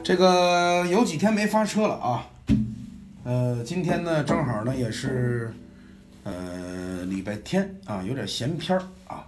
这个有几天没发车了啊，今天呢正好呢也是礼拜天啊，有点闲篇啊，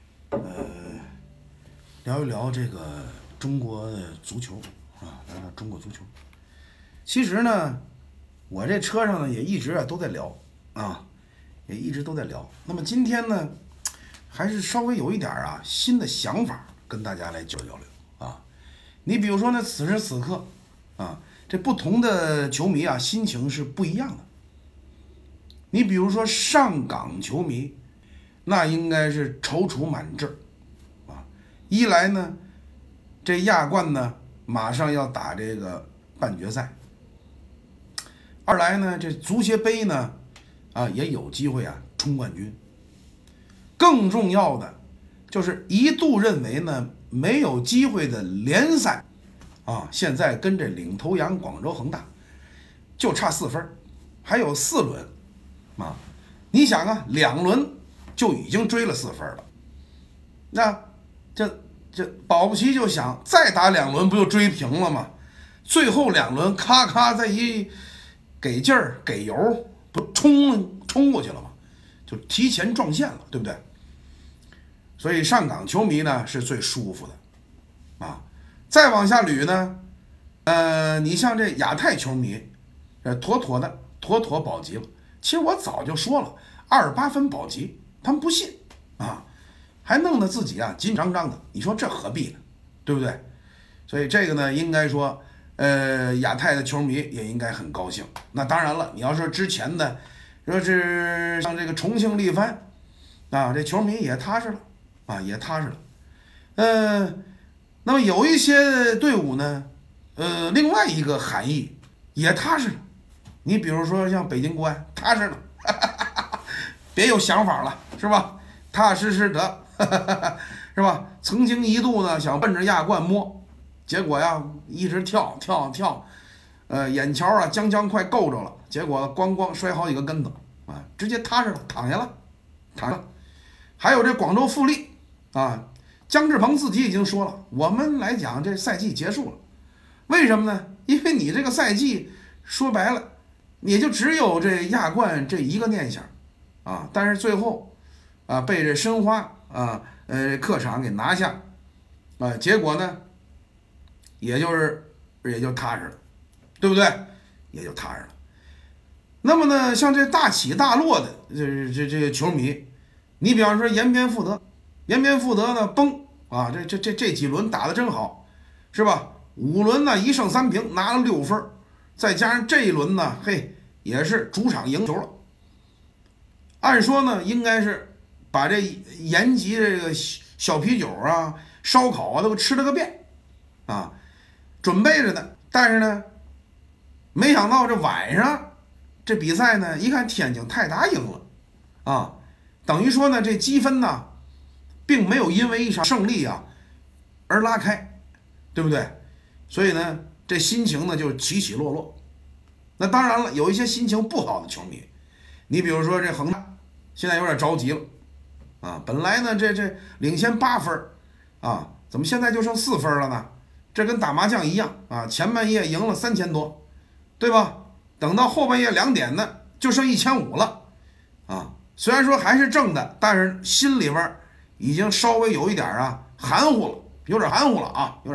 聊一聊这个中国的足球啊，聊聊中国足球。其实呢，我这车上呢也一直都在聊啊，也一直都在聊。那么今天呢，还是稍微有一点新的想法跟大家来交流啊。你比如说呢，此时此刻啊，这不同的球迷心情是不一样的。你比如说上港球迷，那应该是踌躇满志啊。一来呢，这亚冠呢马上要打这个半决赛；二来呢，这足协杯呢也有机会冲冠军。更重要的就是一度认为呢没有机会的联赛现在跟这领头羊广州恒大就差4分，还有4轮你想2轮就已经追了4分了，那这保不齐就想再打2轮不就追平了吗？最后2轮咔咔再一给劲儿给油，不冲过去了吗？就提前撞线了，对不对？所以上港球迷呢是最舒服的再往下捋呢，你像这亚太球迷，妥妥保级了。其实我早就说了，28分保级，他们不信还弄得自己紧张张的，你说这何必呢？对不对？所以这个呢，应该说，亚太的球迷也应该很高兴。那当然了，你要说之前的，说是像这个重庆力帆这球迷也踏实了也踏实了。那么有一些队伍呢，另外一个含义也踏实了。你比如说像北京国安，踏实了，别有想法了，是吧？踏实得，是吧？曾经一度呢想奔着亚冠摸，结果一直跳，眼瞧将快够着了，结果咣摔好几个跟头直接踏实了，躺下了。还有这广州富力姜志鹏自己已经说了，我们来讲这赛季结束了，为什么呢？因为你这个赛季说白了，也就只有这亚冠这一个念想但是最后被这申花客场给拿下结果呢，也就踏实了，对不对？也就踏实了。那么呢，像这大起大落的这球迷，你比方说延边富德呢崩这几轮打得真好，是吧？5轮呢1胜3平，拿了6分，再加上这一轮呢，也是主场赢球了。按说呢，应该是把这延吉这个小啤酒烧烤都吃了个遍准备着呢。但是呢，没想到这晚上这比赛呢，一看天津泰达赢了等于说呢，这积分呢并没有因为一场胜利而拉开，对不对？所以呢，这心情呢就起起落落。那当然了，有一些心情不好的球迷，你比如说这恒大现在有点着急了本来呢这领先8分怎么现在就剩4分了呢？这跟打麻将一样前半夜赢了3000多，对吧？等到后半夜2点呢，就剩1500了虽然说还是正的，但是心里边已经稍微有一点含糊了，有点含糊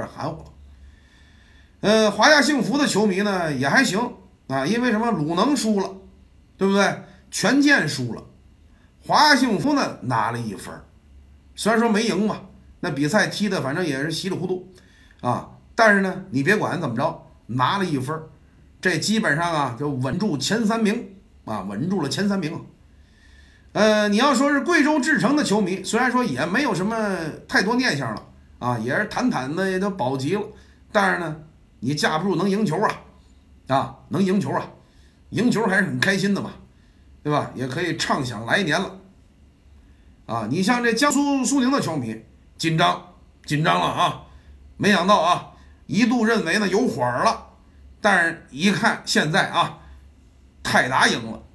了。华夏幸福的球迷呢也还行因为什么？鲁能输了，对不对？权健输了，华夏幸福呢拿了1分，虽然说没赢嘛，那比赛踢的反正也是稀里糊涂但是呢，你别管怎么着，拿了1分，这基本上就稳住前3名稳住了前3名。你要说是贵州智诚的球迷，虽然说也没有什么太多念想了也是坦的也都保级了，但是呢，你架不住能赢球能赢球赢球还是很开心的嘛，对吧？也可以畅想来年了你像这江苏苏宁的球迷紧张了没想到一度认为呢有火了，但是一看现在泰达赢了，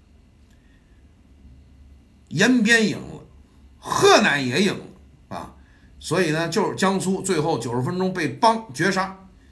延边赢了，河南也赢了所以呢，就是江苏最后90分钟被邦绝杀。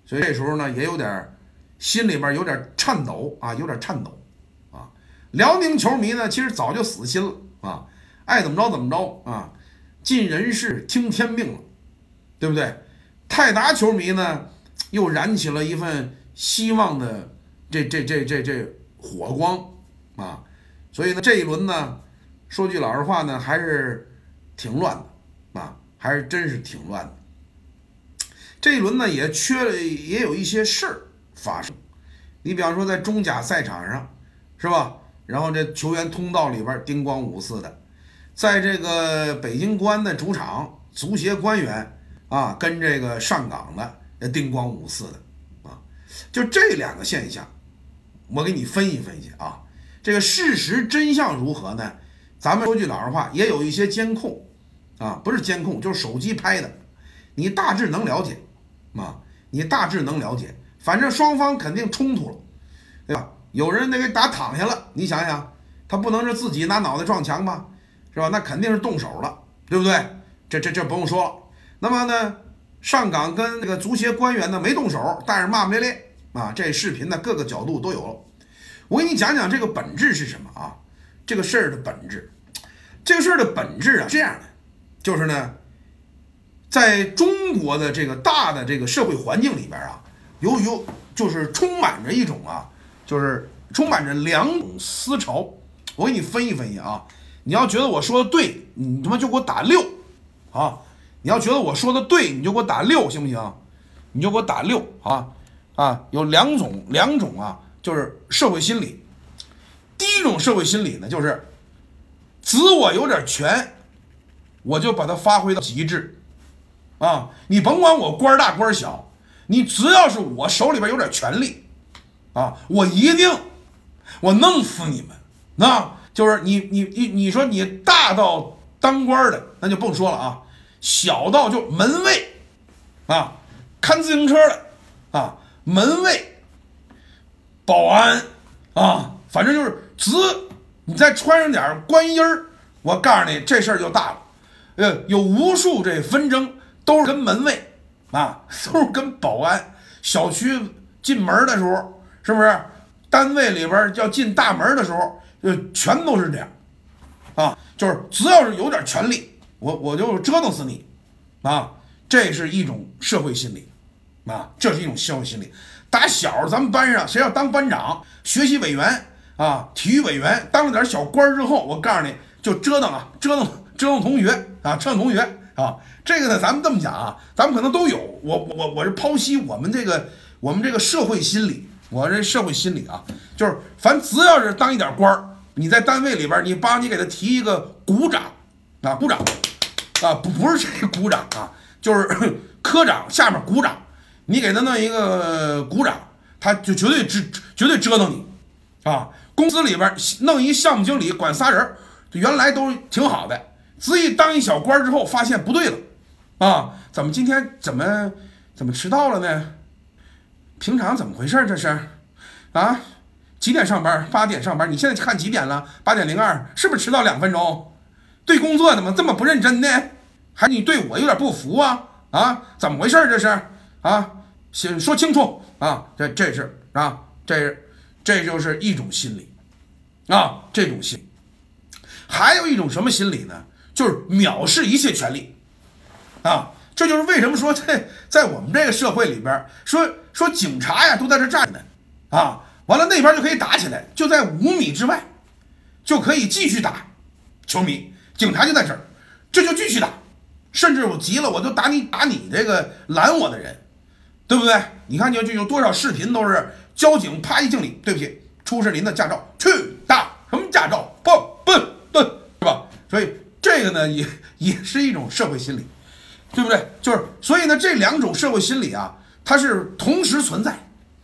所以这时候呢也有点心里边有点颤抖啊，有点颤抖啊。辽宁球迷呢其实早就死心了啊，爱怎么着怎么着啊，尽人事听天命了，对不对？泰达球迷呢又燃起了一份希望的这火光啊，所以呢这一轮呢说句老实话呢还是挺乱的啊，还是真是挺乱的。这一轮呢也有一些事儿发生，你比方说在中甲赛场上是吧，然后这球员通道里边叮咣五四的，在这个北京国安的主场，足协官员啊跟这个上港的叮咣五四的啊，就这两个现象我给你分析分析啊。这个事实真相如何呢？咱们说句老实话，也有一些监控啊，不是监控就是手机拍的，你大致能了解啊，你大致能了解，反正双方肯定冲突了，对吧？有人给打躺下了，你想想，他不能是自己拿脑袋撞墙吧，是吧？那肯定是动手了，对不对？这不用说了。那么呢，上港跟这个足协官员呢没动手，但是骂骂咧咧啊，这视频呢各个角度都有了。我给你讲讲这个本质是什么啊？这个事儿的本质，这个事儿的本质啊，这样的，就是呢，在中国的这个大的这个社会环境里边啊，就是充满着一种啊，就是充满着两种思潮。我给你分析分析啊，你要觉得我说的对，你他妈就给我打6啊！你要觉得我说的对，你就给我打6，行不行？你就给我打6啊！有两种啊，就是社会心理。第一种社会心理呢，就是子我有点权，我就把它发挥到极致啊！你甭管我官大官小，你只要是我手里边有点权力啊，我弄死你们！那就是你说你大到当官的，那就甭说了啊，小到就门卫啊，看自行车的啊，门卫、保安啊，反正就是你再穿上点官衣儿，我告诉你这事儿就大了。有无数这纷争都是跟门卫啊，都是跟保安。小区进门的时候，是不是？单位里边要进大门的时候，全都是这样啊，就是只要是有点权力，我就折腾死你啊！这是一种社会心理啊，这是一种社会心理。打小咱们班上谁要当班长、学习委员啊、体育委员，当了点小官之后，我告诉你就折腾同学啊，折腾同学啊。这个呢，咱们这么讲啊，咱们可能都有。我是剖析我们这个社会心理。我这社会心理啊，就是凡只要是当一点官儿，你在单位里边，你给他提一个股长啊，股长啊，不是这个股长啊，就是科长下面股长，你给他弄一个股长，他就绝对折腾你啊。公司里边弄一项目经理管仨人，原来都挺好的，只一当一小官之后，发现不对了啊，怎么今天怎么迟到了呢？平常怎么回事？这是啊，几点上班？8点上班。你现在看几点了？8点02，是不是迟到2分钟？对工作怎么这么不认真呢？还你对我有点不服啊？啊，怎么回事？这是啊，先说清楚啊！这是啊，这就是一种心理啊，这种心理。还有一种什么心理呢？就是藐视一切权利啊！这就是为什么说在我们这个社会里边说警察呀都在这站着呢啊，完了那边就可以打起来，就在5米之外就可以继续打球迷，警察就在这儿，这就继续打，甚至我急了我就打你这个拦我的人，对不对？你看就有多少视频都是交警啪一敬礼，对不起，出示您的驾照，去打什么驾照，不是吧？所以这个呢也是一种社会心理。对不对？就是所以呢，这两种社会心理啊，它是同时存在。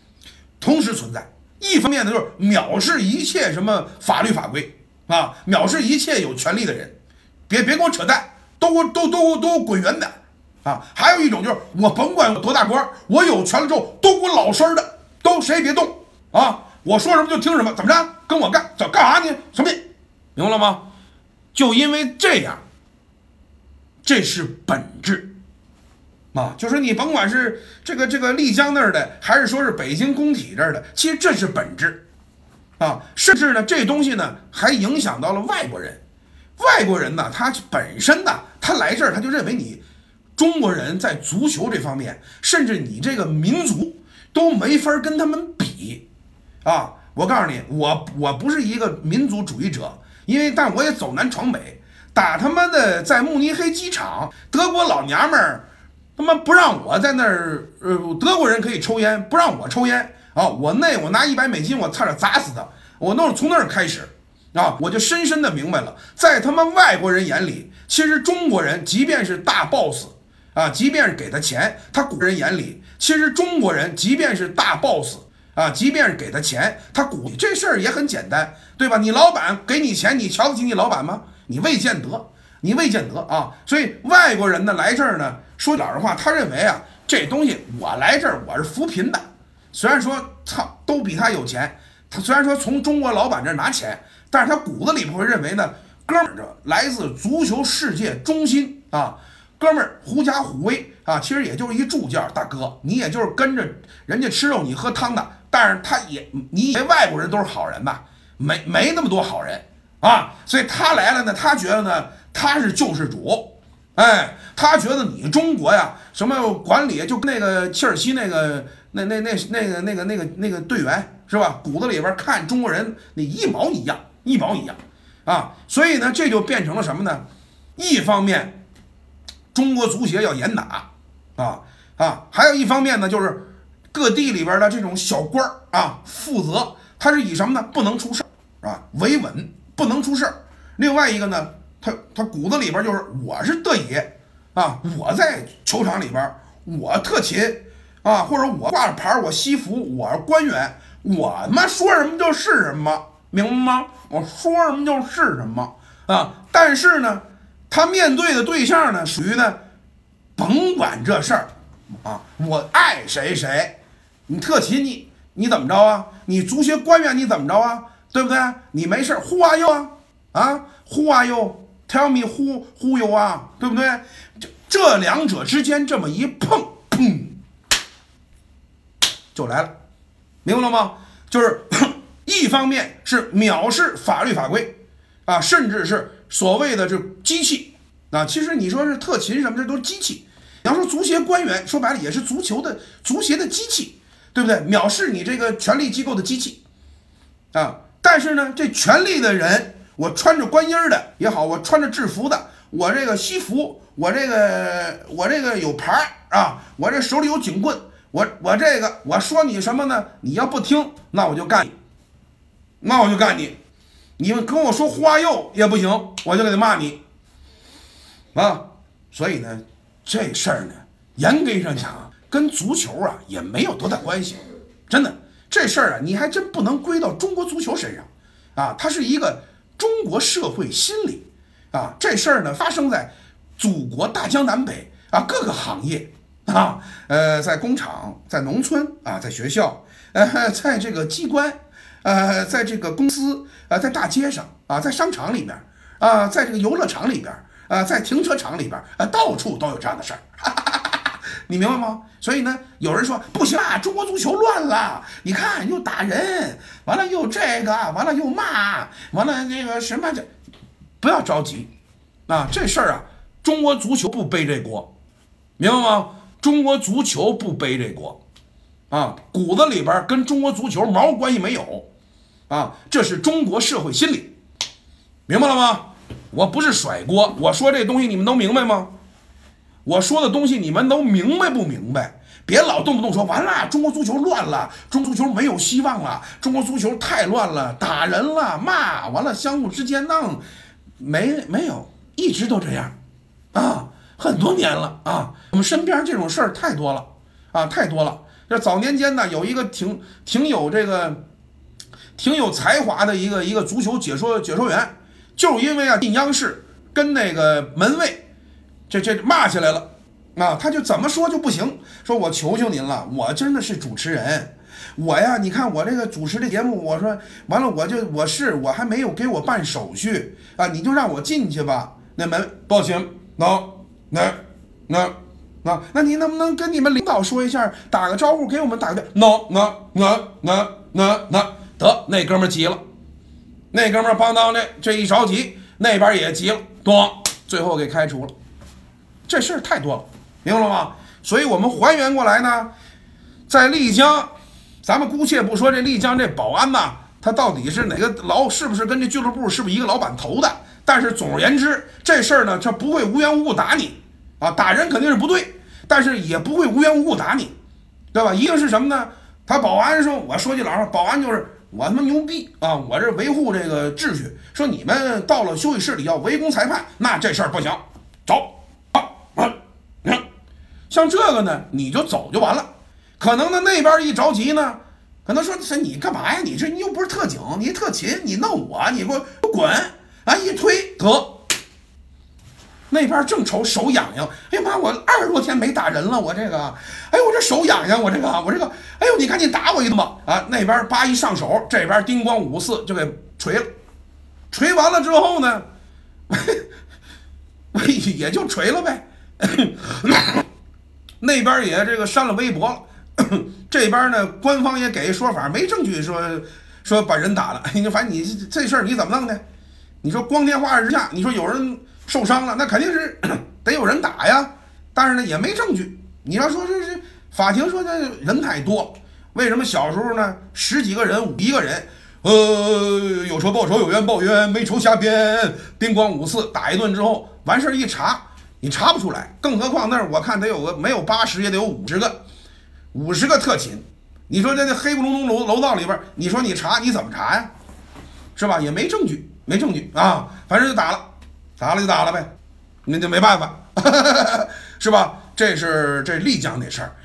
一方面呢，就是藐视一切什么法律法规啊，藐视一切有权利的人，别给我扯淡，都给我滚圆的啊！还有一种就是我甭管多大官，我有权了之后都给我老实的，都谁也别动啊！我说什么就听什么，怎么着？跟我干，干啥你？什么？明白了吗？就因为这样。这是本质就是你甭管是这个丽江那儿的，还是说是北京工体这儿的，其实这是本质甚至呢这东西呢还影响到了外国人。外国人呢他本身呢他来这儿他就认为你中国人在足球这方面，甚至你这个民族都没法跟他们比我告诉你，我不是一个民族主义者，但我也走南闯北，打他妈的在慕尼黑机场，德国老娘们儿他妈不让我在那儿，德国人可以抽烟，不让我抽烟我拿$100，我差点砸死他，我都是从那儿开始我就深深的明白了，在他们外国人眼里，其实中国人即便是大 boss 即便是给他钱，他古人眼里，其实中国人即便是大 boss即便是给他钱，他鼓励这事儿也很简单，对吧？你老板给你钱，你瞧得起你老板吗？你未见得，所以外国人呢来这儿呢，说老实话，他认为这东西我来这儿我是扶贫的，虽然说都比他有钱，他虽然说从中国老板这儿拿钱，但是他骨子里不会认为呢，哥们儿来自足球世界中心哥们儿狐假虎威其实也就是一助教，大哥，你也就是跟着人家吃肉你喝汤的，但是你以为外国人都是好人吧？没那么多好人所以他来了呢，他觉得呢他是救世主，他觉得你中国呀什么管理就跟那个切尔西那个队员是吧？骨子里边看中国人那一毛一样所以呢这就变成了什么呢？一方面中国足协要严打还有一方面呢，就是各地里边的这种小官负责，他是以什么呢？不能出事维稳，不能出事。另外一个呢，他骨子里边就是我是德爷我在球场里边我特勤或者我挂着牌，我西服，我是官员，我他妈说什么就是什么，明白吗？我说什么就是什么但是呢，他面对的对象呢，属于呢，甭管这事儿我爱谁谁，你特勤你怎么着你足协官员你怎么着对不对？你没事 who are you who are you tell me who you are， 对不对？这两者之间这么一碰，砰就来了，明白了吗？就是一方面是藐视法律法规甚至是所谓的这机器其实你说是特勤什么，这都是机器。你要说足协官员，说白了也是足协的机器，对不对？藐视你这个权力机构的机器但是呢，这权力的人，我穿着官衣的也好，我穿着制服的，我这个西服，我这个有牌我这手里有警棍，我这个我说你什么呢？你要不听，那我就干你，你们跟我说花柚也不行，我就给他骂你所以呢，这事儿呢，严格上讲跟足球也没有多大关系，真的，这事儿你还真不能归到中国足球身上它是一个中国社会心理这事儿呢发生在祖国大江南北各个行业在工厂，在农村在学校在这个机关在这个公司在大街上在商场里边在这个游乐场里边在停车场里边到处都有这样的事儿你明白吗？所以呢，有人说不行中国足球乱了，你看又打人，完了又这个，完了又骂，完了这个什么这，不要着急这事儿中国足球不背这锅，明白吗？中国足球不背这锅骨子里边跟中国足球毛关系没有这是中国社会心理，明白了吗？我不是甩锅，我说这东西你们都明白吗？我说的东西你们都明白不明白？别老动不动说完了中国足球乱了，中国足球没有希望了，中国足球太乱了，打人了，骂完了，相互之间弄没有，一直都这样很多年了我们身边这种事儿太多了太多了。这早年间呢，有一个挺有这个挺有才华的一个足球解说员，就是因为进央视跟那个门卫这骂起来了他就怎么说就不行，说我求求您了，我真的是主持人，我呀你看我这个主持的节目，我说完了我还没有给我办手续你就让我进去吧。那门不行，no 啊，那你能不能跟你们领导说一下，打个招呼，给我们打个电？No， 得，那哥们急了，那哥们邦当的这一着急，那边也急了，咣，最后给开除了。这事儿太多了，明白了吗？所以我们还原过来呢，在丽江，咱们姑且不说这丽江这保安呐，他到底是哪个是不是跟这俱乐部是不是一个老板投的？但是总而言之，这事儿呢，这不会无缘无故打你啊，打人肯定是不对，但是也不会无缘无故打你，对吧？一定是什么呢？他保安说，我说句老实话，保安就是我他妈牛逼啊，我这维护这个秩序。说你们到了休息室里要围攻裁判，那这事儿不行，走。像这个呢，你就走就完了。可能呢那边一着急呢，可能说你干嘛呀？你又不是特警，你特勤，你弄我，你给我滚啊！一推得，那边正愁手痒痒，哎呀妈，我20多天没打人了，我这个，哎呦我这手痒痒，我这个，哎呦你赶紧打我一顿吧啊！那边叭一上手，这边叮咣5、4就给锤了，锤完了之后呢，也就锤了呗。那边也这个删了微博了，这边呢官方也给说法，没证据说把人打了。反正你这事儿你怎么弄的？你说光天化日之下，你说有人受伤了，那肯定是得有人打呀。但是呢也没证据。你要说这法庭说这人太多，为什么小时候呢10几个人5一个人，有仇报仇，有冤报冤，没仇瞎编，叮咣5、4打一顿之后完事儿一查。你查不出来，更何况那儿我看得有个没有80也得有50个特勤。你说这黑咕隆咚楼道里边，你说你查你怎么查呀？是吧？也没证据啊，反正就打了就打了呗，那就没办法，是吧？这是这丽江那事儿，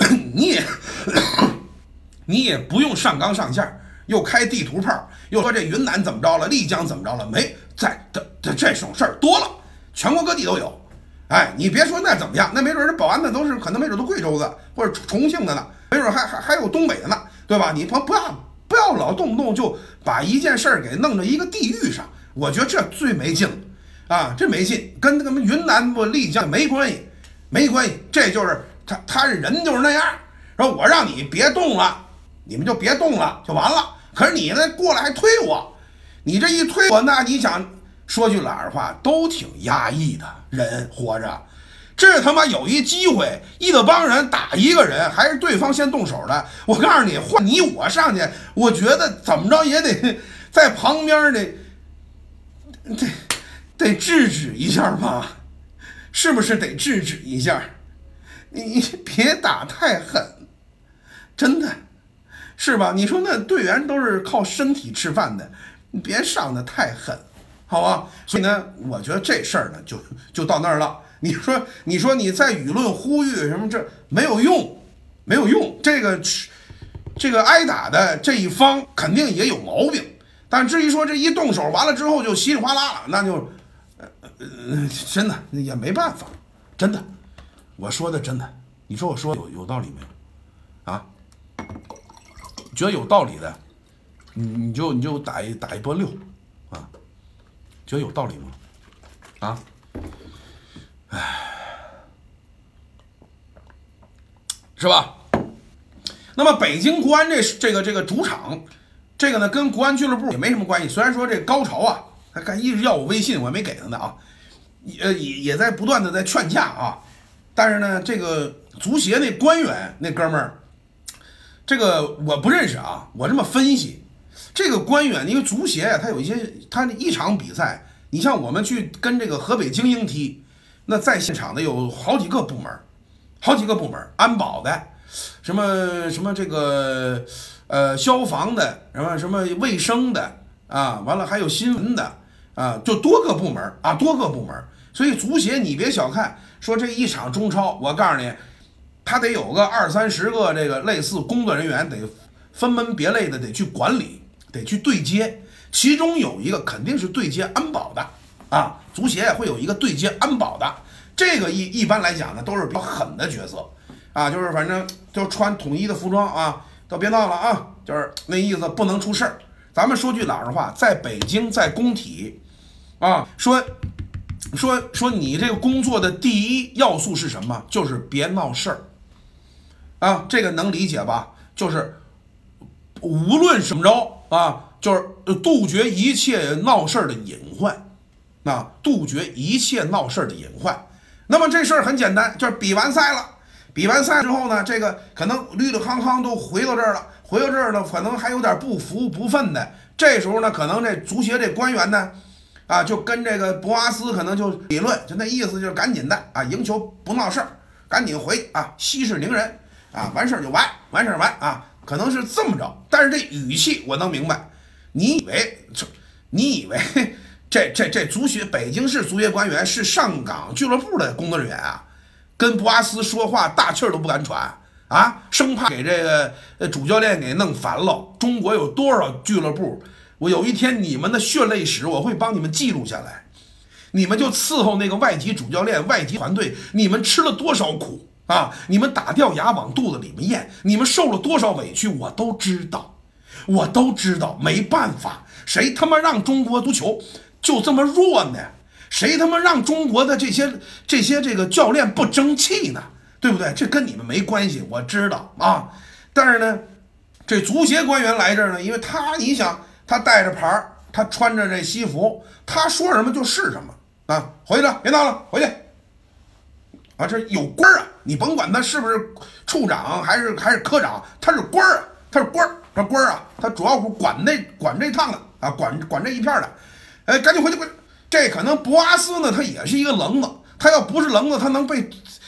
你也不用上纲上线，又开地图炮，又说这云南怎么着了，丽江怎么着了，没在这种事儿多了，全国各地都有。哎，你别说那怎么样，那没准这保安的都是可能没准都贵州的或者重庆的呢，没准还有东北的呢，对吧？你不要老动不动就把一件事儿给弄到一个地域上，我觉得这最没劲了啊！这没劲，跟那个云南不丽江没关系，这就是他人就是那样。说我让你别动了，你们就别动了就完了。可是你呢过来还推我，你这一推我，那你想。说句老实话，都挺压抑的，人活着，这他妈有一机会，一个帮人打一个人，还是对方先动手的。我告诉你，换你我上去，我觉得怎么着也得在旁边得制止一下吧，是不是得制止一下？你别打太狠，真的是吧？你说那队员都是靠身体吃饭的，你别上的太狠。好吧，所以呢，我觉得这事儿呢就到那儿了。你说你在舆论呼吁什么，这没有用。这个挨打的这一方肯定也有毛病，但至于说这一动手完了之后就稀里哗啦了，那就真的也没办法，真的，我说的真的，你说我说有道理没有啊？觉得有道理的，你就打一波6啊。觉得有道理吗？啊，唉，是吧？那么北京国安这个主场，这个呢跟国安俱乐部也没什么关系。虽然说这高潮啊，他一直要我微信，我也没给他呢啊，也在不断的在劝架啊。但是呢，这个足协那官员那哥们儿，这个我不认识啊，我这么分析。这个官员，因为足协啊，他有一些，他一场比赛，你像我们去跟这个河北精英踢，那在现场的有好几个部门，安保的，什么这个消防的，什么卫生的啊，完了还有新闻的啊，就多个部门。所以足协你别小看，说这一场中超，我告诉你，他得有个20、30个这个类似工作人员，得分门别类的得去管理。得去对接，其中有一个肯定是对接安保的啊，足协也会有一个对接安保的，这个一般来讲呢都是比较狠的角色啊，就是反正就穿统一的服装啊，都别闹了啊，就是那意思不能出事儿。咱们说句老实话，在北京在工体啊，说说你这个工作的第一要素是什么？就是别闹事儿啊，这个能理解吧？就是无论什么着啊，就是杜绝一切闹事儿的隐患啊，杜绝一切闹事儿的隐患。那么这事儿很简单，就是比完赛了，比完赛之后呢，这个可能绿绿康康都回到这儿了，回到这儿了，可能还有点不服不忿的。这时候呢，可能这足协这官员呢，啊，就跟这个博阿斯可能就理论，就那意思就是赶紧的啊，赢球不闹事儿，赶紧回啊，息事宁人啊，完事儿就完，完事儿完啊，可能是这么着。但是这语气我能明白，你以为这足协北京市足协官员是上港俱乐部的工作人员啊，跟博阿斯说话大气儿都不敢喘啊，生怕给这个主教练给弄烦了。中国有多少俱乐部？我有一天你们的血泪史我会帮你们记录下来，你们就伺候那个外籍主教练、外籍团队，你们吃了多少苦啊！你们打掉牙往肚子里面咽，你们受了多少委屈，我都知道，我都知道。没办法，谁他妈让中国足球就这么弱呢？谁他妈让中国的这些这个教练不争气呢？对不对？这跟你们没关系，我知道啊。但是呢，这足协官员来这儿呢，因为你想。他带着牌儿，他穿着这西服，他说什么就是什么啊！回去了，别闹了，回去。啊，这有官儿啊！你甭管他是不是处长还是科长，他是官儿啊，他是官儿，他官儿啊，他主要管这趟的啊，管这一片的。哎，赶紧回去，回去。这可能博阿斯呢，他也是一个棱子，他要不是棱子，他能被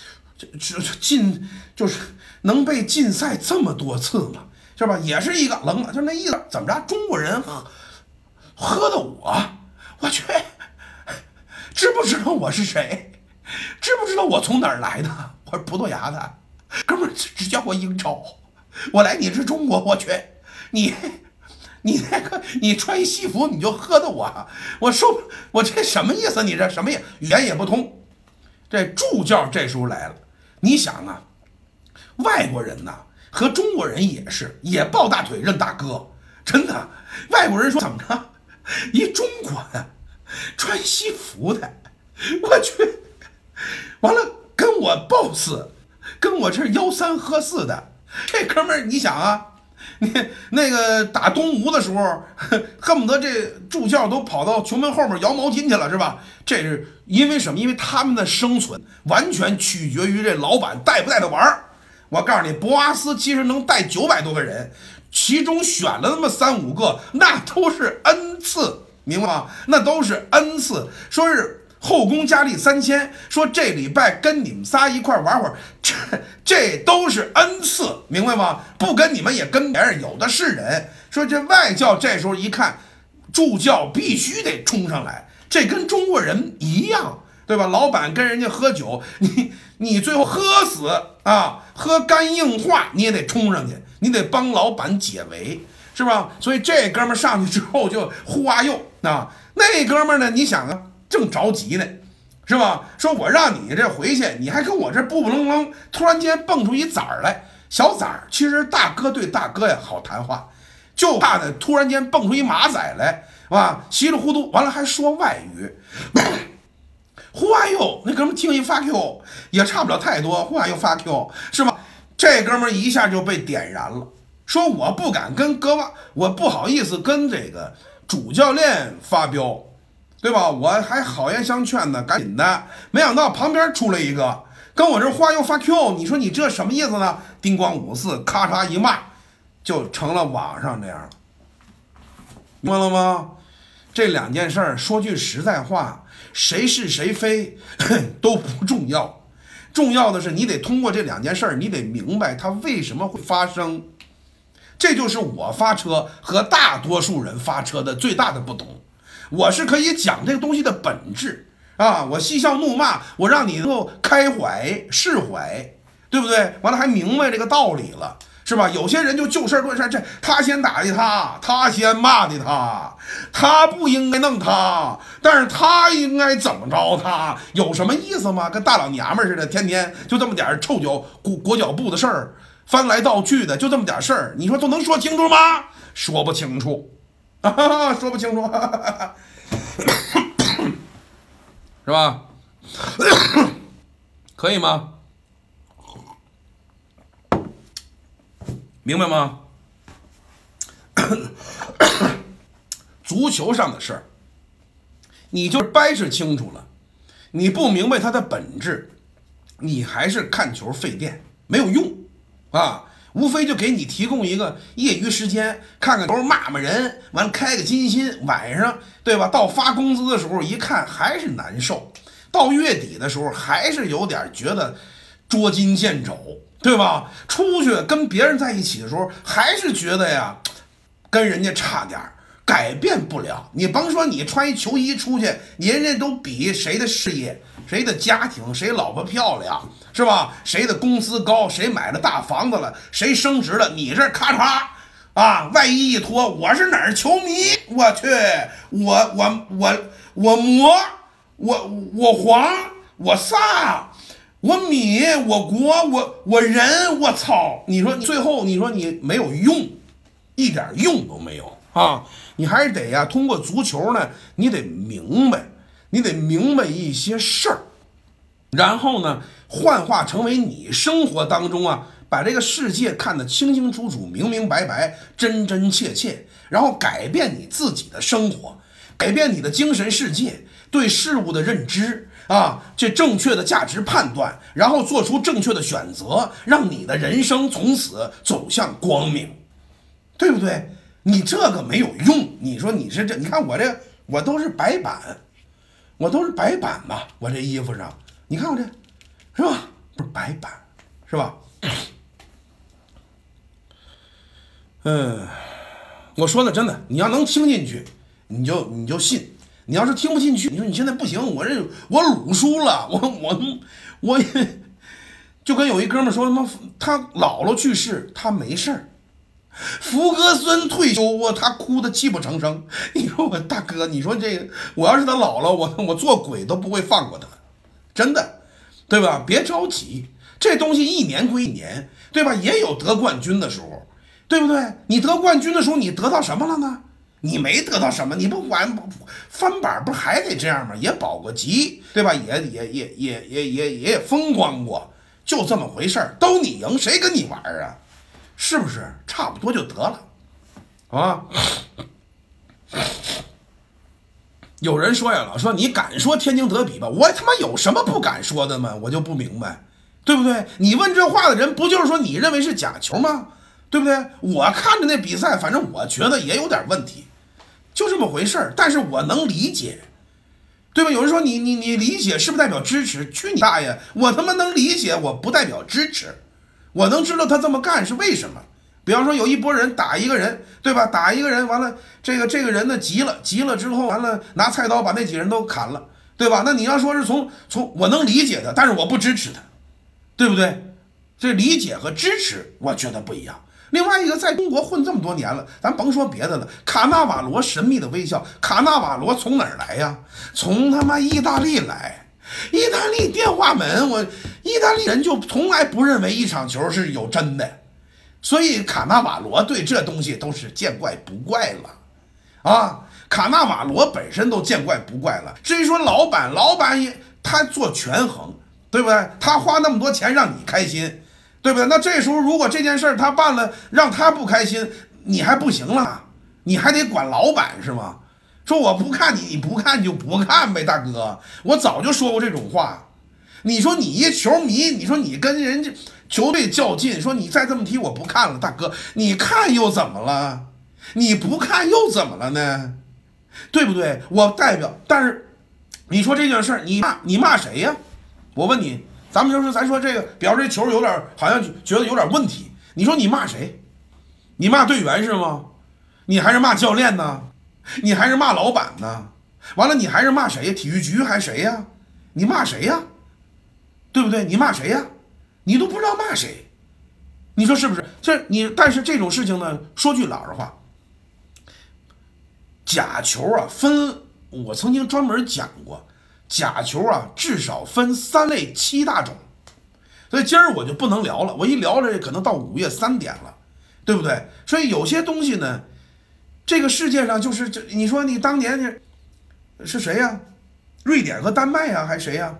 就是能被禁赛这么多次吗？是吧？也是一个愣了，就那意思。怎么着？中国人喝的我去，知不知道我是谁？知不知道我从哪儿来的？我是葡萄牙的，哥们儿只叫我英超。我来你这中国，我去，你那个你穿一西服你就喝的我说我这什么意思？你这什么意思？语言也不通。这助教这时候来了，你想啊，外国人呐。和中国人也抱大腿认大哥，真的。外国人说怎么着？一中国的穿西服的，我去，完了跟我 boss， 跟我这13喝4的，这哥们儿你想啊，你那个打东吴的时候，恨不得这助教都跑到球门后面摇毛巾去了，是吧？这是因为什么？因为他们的生存完全取决于这老板带不带他玩儿。我告诉你，博阿斯其实能带900多个人，其中选了那么3、5个，那都是恩赐，明白吗？那都是恩赐。说是后宫佳丽3000，说这礼拜跟你们仨一块玩会儿，这都是恩赐，明白吗？不跟你们也跟别人，有的是人。说这外教这时候一看，助教必须得冲上来，这跟中国人一样。对吧？老板跟人家喝酒，你最后喝死啊，喝干硬化，你也得冲上去，你得帮老板解围，是吧？所以这哥们儿上去之后就呼啊又啊，那哥们儿呢，你想啊，正着急呢，是吧？说我让你这回去，你还跟我这不愣愣，突然间蹦出一崽儿来，小崽儿，其实大哥对大哥呀好谈话，就怕呢突然间蹦出一马仔来，是吧？稀里糊涂，完了还说外语。呼啊哟，那哥们听一发 Q 也差不了太多，呼啊哟发 Q 是吧？这哥们一下就被点燃了，说我不敢跟我不好意思跟这个主教练发飙，对吧？我还好言相劝呢，赶紧的，没想到旁边出来一个跟我这呼啊哟发 Q， 你说你这什么意思呢？叮咣54，咔嚓一骂，就成了网上这样了，明白了吗？这2件事儿，说句实在话，谁是谁非都不重要，重要的是你得通过这2件事儿，你得明白它为什么会发生。这就是我发车和大多数人发车的最大的不同。我是可以讲这个东西的本质啊，我嬉笑怒骂，我让你能够开怀释怀，对不对？完了还明白这个道理了。是吧？有些人就事论事，这他先打的他先骂的他不应该弄他，但是他应该怎么着他？有什么意思吗？跟大老娘们似的，天天就这么点臭脚裹脚布的事儿，翻来倒去的，就这么点事儿，你说都能说清楚吗？说不清楚，说不清楚。 是吧？可以吗？明白吗？足球上的事儿，你就掰扯清楚了，你不明白它的本质，你还是看球费电，没有用啊。无非就给你提供一个业余时间，看看球，骂骂人，完了开个金鑫，晚上对吧？到发工资的时候一看还是难受，到月底的时候还是有点觉得捉襟见肘，对吧？出去跟别人在一起的时候，还是觉得呀，跟人家差点，改变不了。你甭说你穿一球衣出去，人家都比谁的事业、谁的家庭、谁老婆漂亮，是吧？谁的工资高，谁买了大房子了，谁升职了，你这咔嚓啊，外衣一脱，我是哪儿球迷？我去，我魔，我黄，我萨。我米，我国，我人，我操！你说最后，你说你没有用，一点用都没有啊！你还是得呀，通过足球呢，你得明白，你得明白一些事儿，然后呢，幻化成为你生活当中啊，把这个世界看得清清楚楚、明明白白、真真切切，然后改变你自己的生活，改变你的精神世界，对事物的认知。啊，这正确的价值判断，然后做出正确的选择，让你的人生从此走向光明，对不对？你这个没有用，你说你是这，你看我都是白板，我都是白板吧，我这衣服上，你看我这，是吧？不是白板，是吧？我说的真的，你要能听进去，你就信。你要是听不进去，你说你现在不行，我鲁输了，我就跟有一哥们说，他姥姥去世，他没事儿，福格森退休，他哭得泣不成声。你说我大哥，你说这个，我要是他姥姥，我做鬼都不会放过他，真的，对吧？别着急，这东西一年归一年，对吧？也有得冠军的时候，对不对？你得冠军的时候，你得到什么了呢？你没得到什么，你不管翻板不还得这样吗？也保过级，对吧？也风光过，就这么回事儿。都你赢，谁跟你玩啊？是不是？差不多就得了，啊？有人说呀，老说你敢说天津德比吧？我他妈有什么不敢说的吗？我就不明白，对不对？你问这话的人，不就是说你认为是假球吗？对不对？我看着那比赛，反正我觉得也有点问题。就这么回事儿，但是我能理解，对吧？有人说你理解是不是代表支持？去你大爷！我他妈能理解，我不代表支持，我能知道他这么干是为什么。比方说有一拨人打一个人，对吧？打一个人完了，这个人呢急了之后完了拿菜刀把那几个人都砍了，对吧？那你要说是从我能理解的，但是我不支持他，对不对？这理解和支持我觉得不一样。另外一个，在中国混这么多年了，咱甭说别的了，卡纳瓦罗神秘的微笑，卡纳瓦罗从哪儿来呀？从他妈意大利来，意大利电话门，意大利人就从来不认为一场球是有真的，所以卡纳瓦罗对这东西都是见怪不怪了，啊，卡纳瓦罗本身都见怪不怪了。至于说老板也他做权衡，对不对？他花那么多钱让你开心。对不对？那这时候如果这件事儿他办了，让他不开心，你还不行了，你还得管老板是吗？说我不看你不看就不看呗，大哥，我早就说过这种话。你说你一球迷，你说你跟人家球队较劲，说你再这么踢我不看了，大哥，你看又怎么了？你不看又怎么了呢？对不对？我代表，但是你说这件事儿，你骂谁呀？我问你。咱说这个，比方这球有点好像觉得有点问题，你说你骂谁？你骂队员是吗？你还是骂教练呢？你还是骂老板呢？完了你还是骂谁呀？体育局还是谁呀？你骂谁呀？对不对？你骂谁呀？你都不知道骂谁，你说是不是？但是这种事情呢，说句老实话，假球啊我曾经专门讲过。假球啊，至少分3类7大种，所以今儿我就不能聊了，我一聊这可能到5月3点了，对不对？所以有些东西呢，这个世界上就是你说你当年是谁呀？ 瑞典和丹麦啊，还谁呀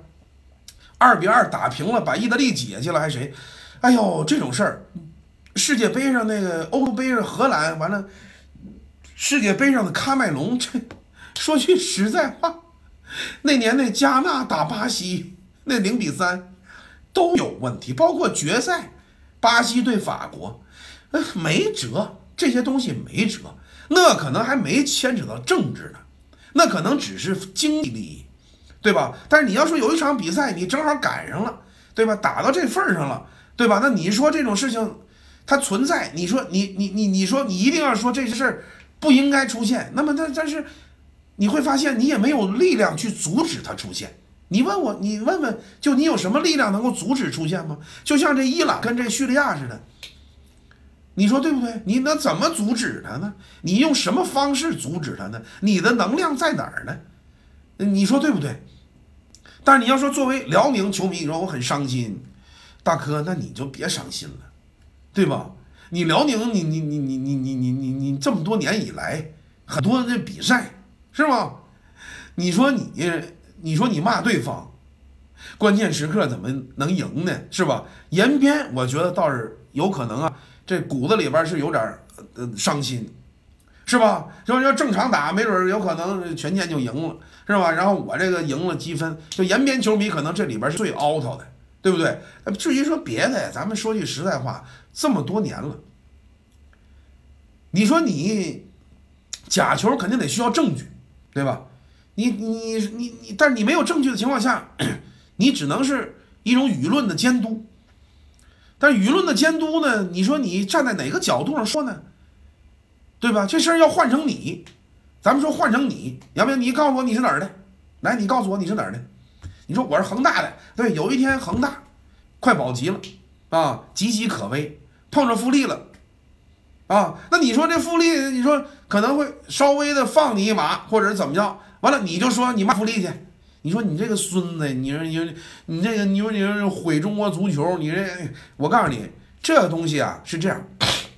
？2-2打平了，把意大利挤下去了，还谁？哎呦，这种事儿，世界杯上那个欧洲杯上荷兰完了，世界杯上的喀麦隆，这说句实在话，那年那加纳打巴西那0-3都有问题，包括决赛巴西对法国，没辙，这些东西没辙，那可能还没牵扯到政治呢，那可能只是经济利益，对吧？但是你要说有一场比赛你正好赶上了，对吧？打到这份上了，对吧？那你说这种事情它存在，你说你说你一定要说这些事儿不应该出现，那么但是你会发现你也没有力量去阻止它出现。你问问，就你有什么力量能够阻止出现吗？就像这伊朗跟这叙利亚似的，你说对不对？你能怎么阻止它呢？你用什么方式阻止它呢？你的能量在哪儿呢？你说对不对？但是你要说作为辽宁球迷，你说我很伤心，大哥，那你就别伤心了，对吧？你辽宁，你这么多年以来，很多的比赛是吗？你说你骂对方，关键时刻怎么能赢呢？是吧？延边我觉得倒是有可能啊，这骨子里边是有点伤心，是吧？要正常打，没准有可能全建就赢了，是吧？然后我这个赢了积分，就延边球迷可能这里边是最凹头的，对不对？至于说别的，咱们说句实在话，这么多年了，你说你假球肯定得需要证据，对吧？但是你没有证据的情况下，你只能是一种舆论的监督。但是舆论的监督呢，你说你站在哪个角度上说呢？对吧？这事儿要换成你，咱们说换成你，杨明，你告诉我你是哪儿的？来，你告诉我你是哪儿的？你说我是恒大的，对，有一天恒大快保级了啊，岌岌可危，碰着富力了啊，那你说这富力，你说可能会稍微的放你一马，或者是怎么着？完了你就说你骂富力去，你说你这个孙子，你这个你毁中国足球，你这我告诉你，这个东西啊是这样，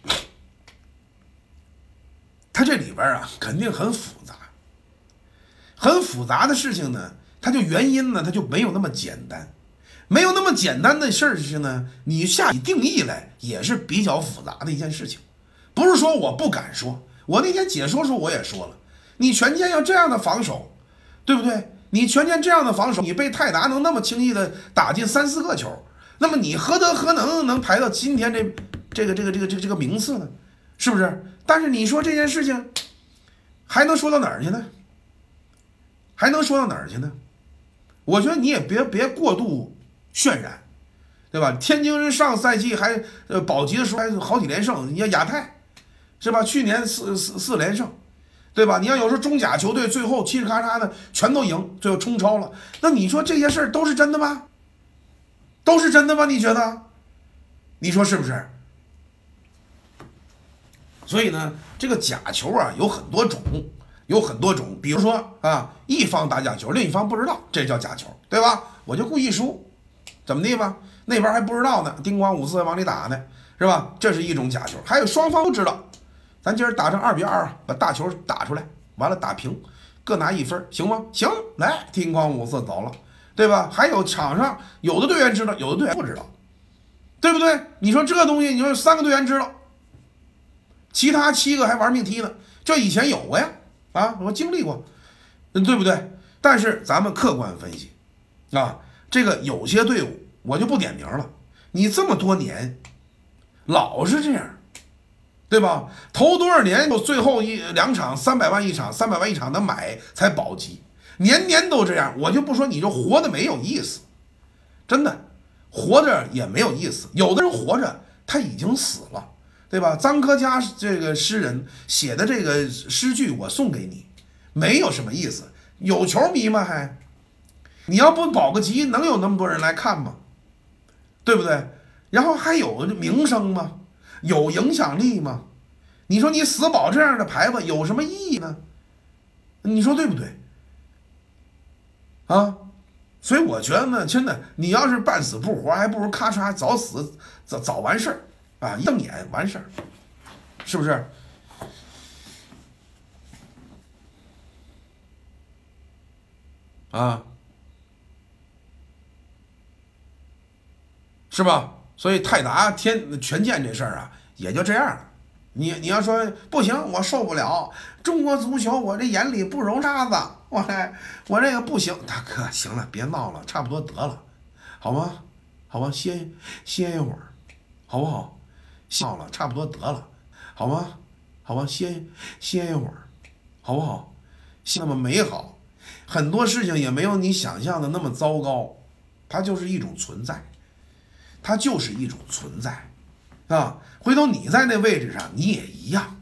它这里边啊肯定很复杂，很复杂的事情呢，它就原因呢它就没有那么简单，没有那么简单的事儿是呢，你下起定义来也是比较复杂的一件事情，不是说我不敢说，我那天解说时候我也说了。你权健要这样的防守，对不对？你权健这样的防守，你被泰达能那么轻易的打进3-4个球，那么你何德何能排到今天这个名次呢？是不是？但是你说这件事情还能说到哪儿去呢？还能说到哪儿去呢？我觉得你也别过度渲染，对吧？天津人上赛季还保级的时候还好几连胜，你看亚太是吧？去年四连胜。对吧？你要有时候中甲球队最后嘁哩咔嚓的全都赢，最后冲超了，那你说这些事儿都是真的吗？都是真的吗？你觉得？你说是不是？所以呢，这个假球啊有很多种，有很多种。比如说啊，一方打假球，另一方不知道，这叫假球，对吧？我就故意输，怎么地吧？那边还不知道呢，叮咣5-4往里打呢，是吧？这是一种假球。还有双方都知道。咱今儿打成2-2，把大球打出来，完了打平，各拿1分，行吗？行，来，叮咣5-4走了，对吧？还有场上有的队员知道，有的队员不知道，对不对？你说这东西，你说3个队员知道，其他7个还玩命踢呢，这以前有过呀，啊，我经历过，对不对？但是咱们客观分析，啊，这个有些队伍我就不点名了，你这么多年老是这样。对吧？头多少年就最后2场300万一场，300万一场的买才保级，年年都这样，我就不说你就活得没有意思，真的，活着也没有意思。有的人活着他已经死了，对吧？臧科家这个诗人写的这个诗句我送给你，没有什么意思。有球迷吗？还你要不保个级，能有那么多人来看吗？对不对？然后还有名声吗？有影响力吗？你说你死保这样的牌子有什么意义呢？你说对不对？啊，所以我觉得呢，真的，你要是半死不活，还不如咔嚓早死早完事儿啊，一瞪眼完事儿，是不是？ 啊，是吧？所以泰达权健这事儿啊，也就这样了。你要说不行，我受不了中国足球，我这眼里不揉沙子，我这个不行。大哥，行了，别闹了，差不多得了，好吗？好吧，歇一会儿，好不好？闹了，差不多得了，好吗？好吧，歇一会儿，好不好？那么美好，很多事情也没有你想象的那么糟糕，它就是一种存在，它就是一种存在。啊，回头你在那位置上，你也一样，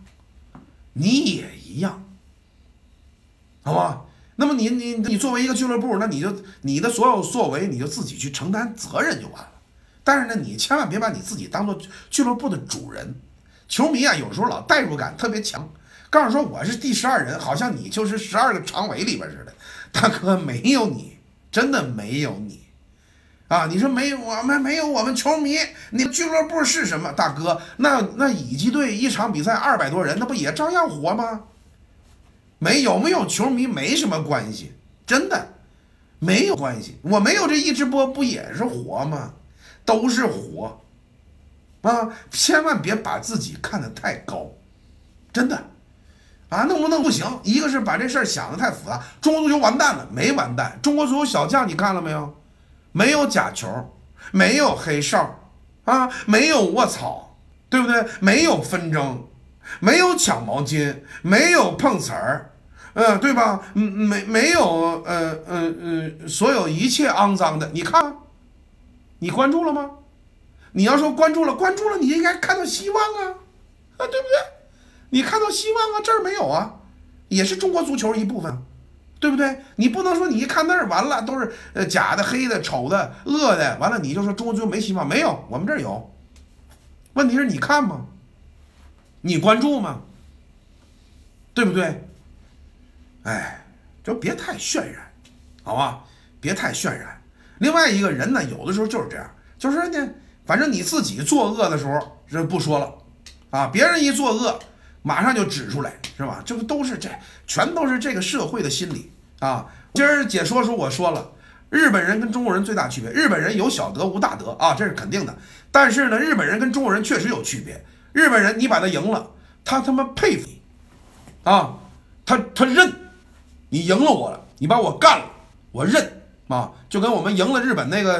好吧？那么你作为一个俱乐部，那你的所有作为，你就自己去承担责任就完了。但是呢，你千万别把你自己当做俱乐部的主人。球迷啊，有时候老代入感特别强，告诉说我是第12人，好像你就是12个常委里边似的。大哥，没有你，真的没有你。啊，你说没有我们球迷，你俱乐部是什么？大哥，那乙级队一场比赛200多人，那不也照样活吗？有没有球迷没什么关系，真的没有关系。我没有这一直播不也是活吗？都是活啊！千万别把自己看得太高，真的啊，弄不弄不行。一个是把这事儿想得太复杂，中国足球完蛋了没完蛋？中国足球小将你看了没有？没有假球，没有黑哨啊，没有卧草，对不对？没有纷争，没有抢毛巾，没有碰瓷儿，对吧？没有所有一切肮脏的，你看，你关注了吗？你要说关注了，你应该看到希望啊，对不对？你看到希望啊，这儿没有啊，也是中国足球一部分。对不对？你不能说你一看那儿完了都是假的、黑的、丑的、恶的，完了你就说中国足球没希望？没有，我们这儿有。问题是你看吗？你关注吗？对不对？哎，就别太渲染，好吧？别太渲染。另外一个人呢，有的时候就是这样，就是说呢，反正你自己作恶的时候这不说了啊，别人一作恶马上就指出来，是吧？这不都是全都是这个社会的心理啊！今儿解说我说了，日本人跟中国人最大区别，日本人有小德无大德啊，这是肯定的。但是呢，日本人跟中国人确实有区别。日本人你把他赢了，他妈佩服你啊，他认你赢了我了，你把我干了，我认啊，就跟我们赢了日本那个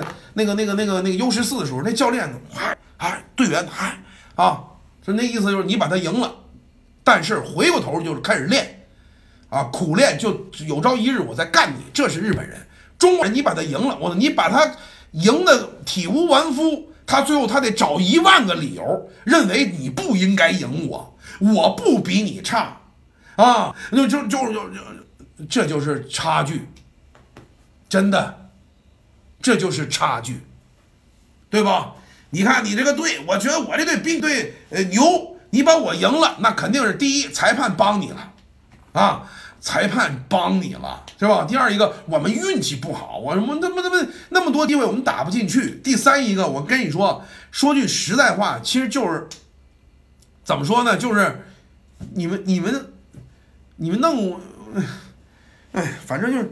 U14的时候，那教练队员就那意思就是你把他赢了。但是回过头就是开始练，苦练，就有朝一日我再干你，这是日本人。中国人你把他赢了，你把他赢的体无完肤，他最后他得找10000个理由，认为你不应该赢我，我不比你差啊，这就是差距，真的，这就是差距，对吧？你看你这个队，我觉得我这队比你队牛。你把我赢了，那肯定是第一，裁判帮你了，裁判帮你了，是吧？第二一个，我们运气不好，我们那么多机会我们打不进去。第三一个，我跟你说句实在话，其实就是怎么说呢？就是你们弄，反正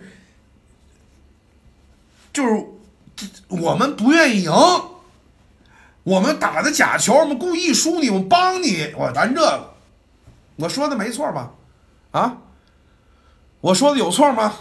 就是我们不愿意赢。我们打的假球，我们故意输你，我们帮你，咱这个，我说的没错吧？我说的有错吗？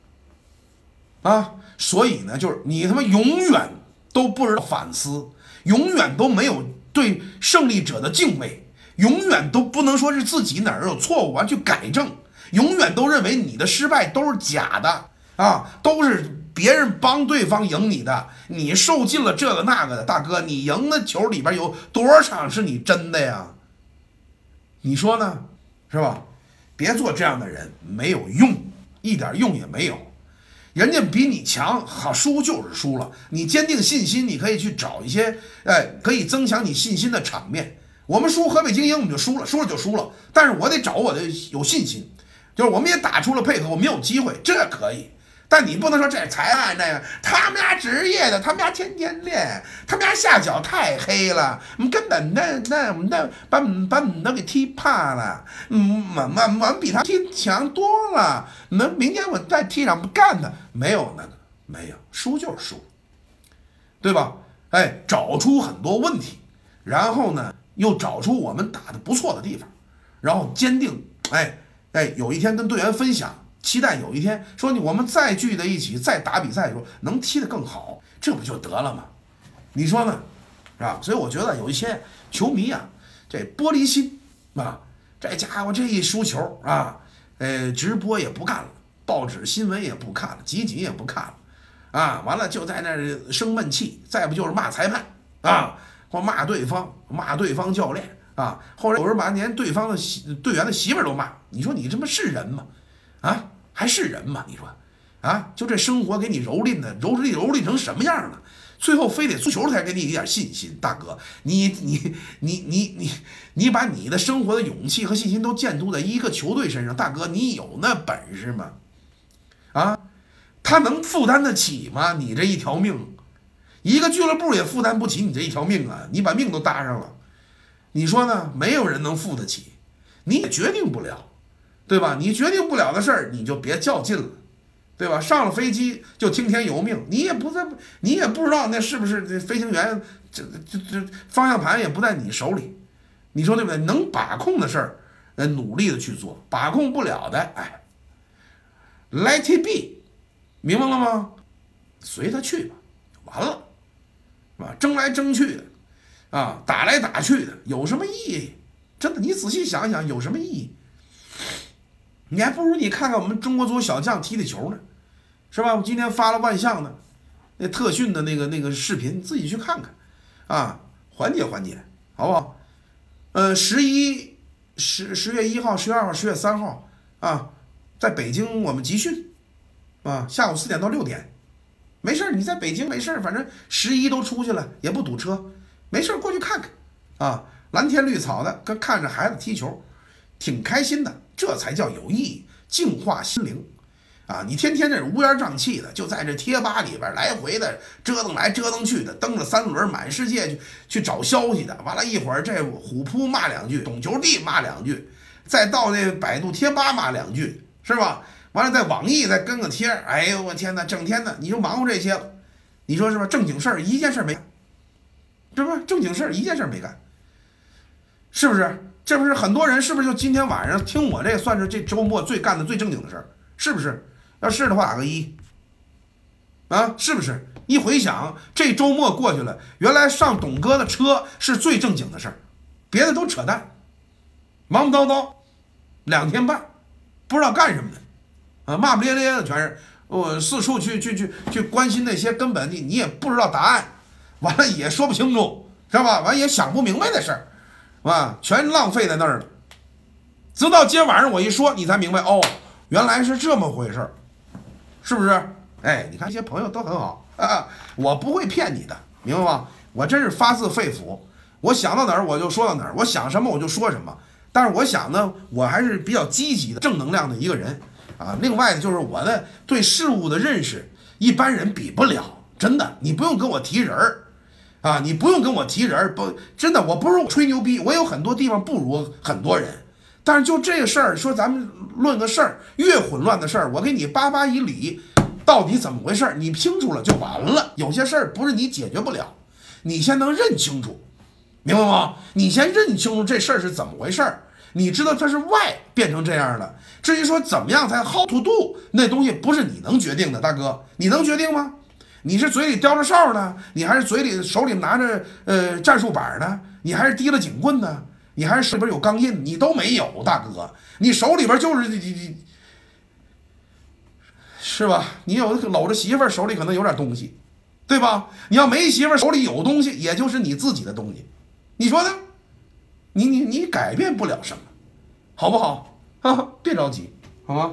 所以呢，就是你他妈永远都不知道反思，永远都没有对胜利者的敬畏，永远都不能说是自己哪儿有错误完去改正，永远都认为你的失败都是假的都是别人帮对方赢你的，你受尽了这个那个的。大哥，你赢的球里边有多少场是你真的呀？你说呢？是吧？别做这样的人，没有用，一点用也没有。人家比你强，输就是输了。你坚定信心，你可以去找一些可以增强你信心的场面。我们输河北精英，我们就输了，输了就输了。但是我得找我的有信心，就是我们也打出了配合，我们有机会，这可以。 但你不能说这裁判那个，他们家职业的，他们家天天练，他们家下脚太黑了，根本把你都给踢怕了，我比他踢强多了，明天我在踢场不干他，没有那个，没有，输就是输，对吧？哎，找出很多问题，然后呢，又找出我们打得不错的地方，然后坚定，有一天跟队员分享。期待有一天说我们再聚在一起，再打比赛的时候能踢得更好，这不就得了吗？你说呢？是吧？所以我觉得有一些球迷啊，这玻璃心啊，这家伙这一输球啊，直播也不干了，报纸新闻也不看了，集锦也不看了，啊，完了就在那儿生闷气，再不就是骂裁判啊，或骂对方教练啊，后来有人把连对方的队员的媳妇儿都骂，你说你这么是人吗？啊，还是人吗？你说，啊，就这生活给你蹂躏成什么样了？最后非得足球才给你一点信心，大哥，你把你的生活的勇气和信心都建筑在一个球队身上，大哥，你有那本事吗？啊，他能负担得起吗？你这一条命，一个俱乐部也负担不起你这一条命啊！你把命都搭上了，你说呢？没有人能付得起，你也决定不了。对吧？你决定不了的事儿，你就别较劲了，对吧？上了飞机就听天由命，你也不知道那是不是这飞行员，这方向盘也不在你手里，你说对不对？能把控的事儿，努力的去做；把控不了的，let it be， 明白了吗？随他去吧，完了，是吧？争来争去的，啊，打来打去的，有什么意义？真的，你仔细想想，有什么意义？你还不如你看看我们中国足球小将踢的球呢，是吧？我今天发了万象的那特训的那个视频，你自己去看看，啊，缓解缓解，好不好？10月1号、10月2号、10月3号啊，在北京我们集训啊，下午4点到6点，没事你在北京没事，反正11都出去了，也不堵车，没事过去看看啊，蓝天绿草的，看着孩子踢球，挺开心的。这才叫有意义，净化心灵，啊！你天天这乌烟瘴气的，就在这贴吧里边来回的折腾来折腾去的，蹬着3轮满世界去找消息的，完了一会儿这虎扑骂2句，懂球帝骂2句，再到那百度贴吧骂2句，是吧？完了在网易再跟个贴，哎呦我天哪，整天的你就忙活这些了，你说是吧？正经事儿一件事没干，是吧？正经事儿一件事没干，是不是？这不是很多人是不是就今天晚上听我这算是这周末干的最正经的事儿，是不是？要是的话打个1，啊，是不是？一回想这周末过去了，原来上董哥的车是最正经的事儿，别的都扯淡，忙不叨叨2天半，不知道干什么的，啊，骂不咧咧的全是，我四处去关心那些根本你也不知道答案，完了也说不清楚，知道吧？完了也想不明白的事儿。啊，全浪费在那儿了。直到今天晚上我一说，你才明白哦，原来是这么回事儿，是不是？哎，你看这些朋友都很好啊，我不会骗你的，明白吗？我真是发自肺腑，我想到哪儿我就说到哪儿，我想什么我就说什么。但是我想呢，我还是比较积极的、正能量的一个人啊。另外呢，就是我的对事物的认识，一般人比不了，真的，你不用跟我提人儿。啊，你不用跟我提人，不，真的，我不是吹牛逼，我有很多地方不如很多人，但是就这个事儿，说咱们论个事儿，越混乱的事儿，我给你巴巴一理，到底怎么回事，你清楚了就完了。有些事儿不是你解决不了，你先能认清楚，明白吗？你先认清楚这事儿是怎么回事儿，你知道它是 why 变成这样的。至于说怎么样才 how to do， 那东西不是你能决定的，大哥，你能决定吗？你是嘴里叼着哨呢，你还是手里拿着战术板呢？你还是提了警棍呢？你还是手里边有钢印？你都没有，大哥，你手里边就是你是吧？你有搂着媳妇儿，手里可能有点东西，对吧？你要没媳妇儿，手里有东西，也就是你自己的东西，你说呢？你改变不了什么，好不好？啊，别着急，好吗？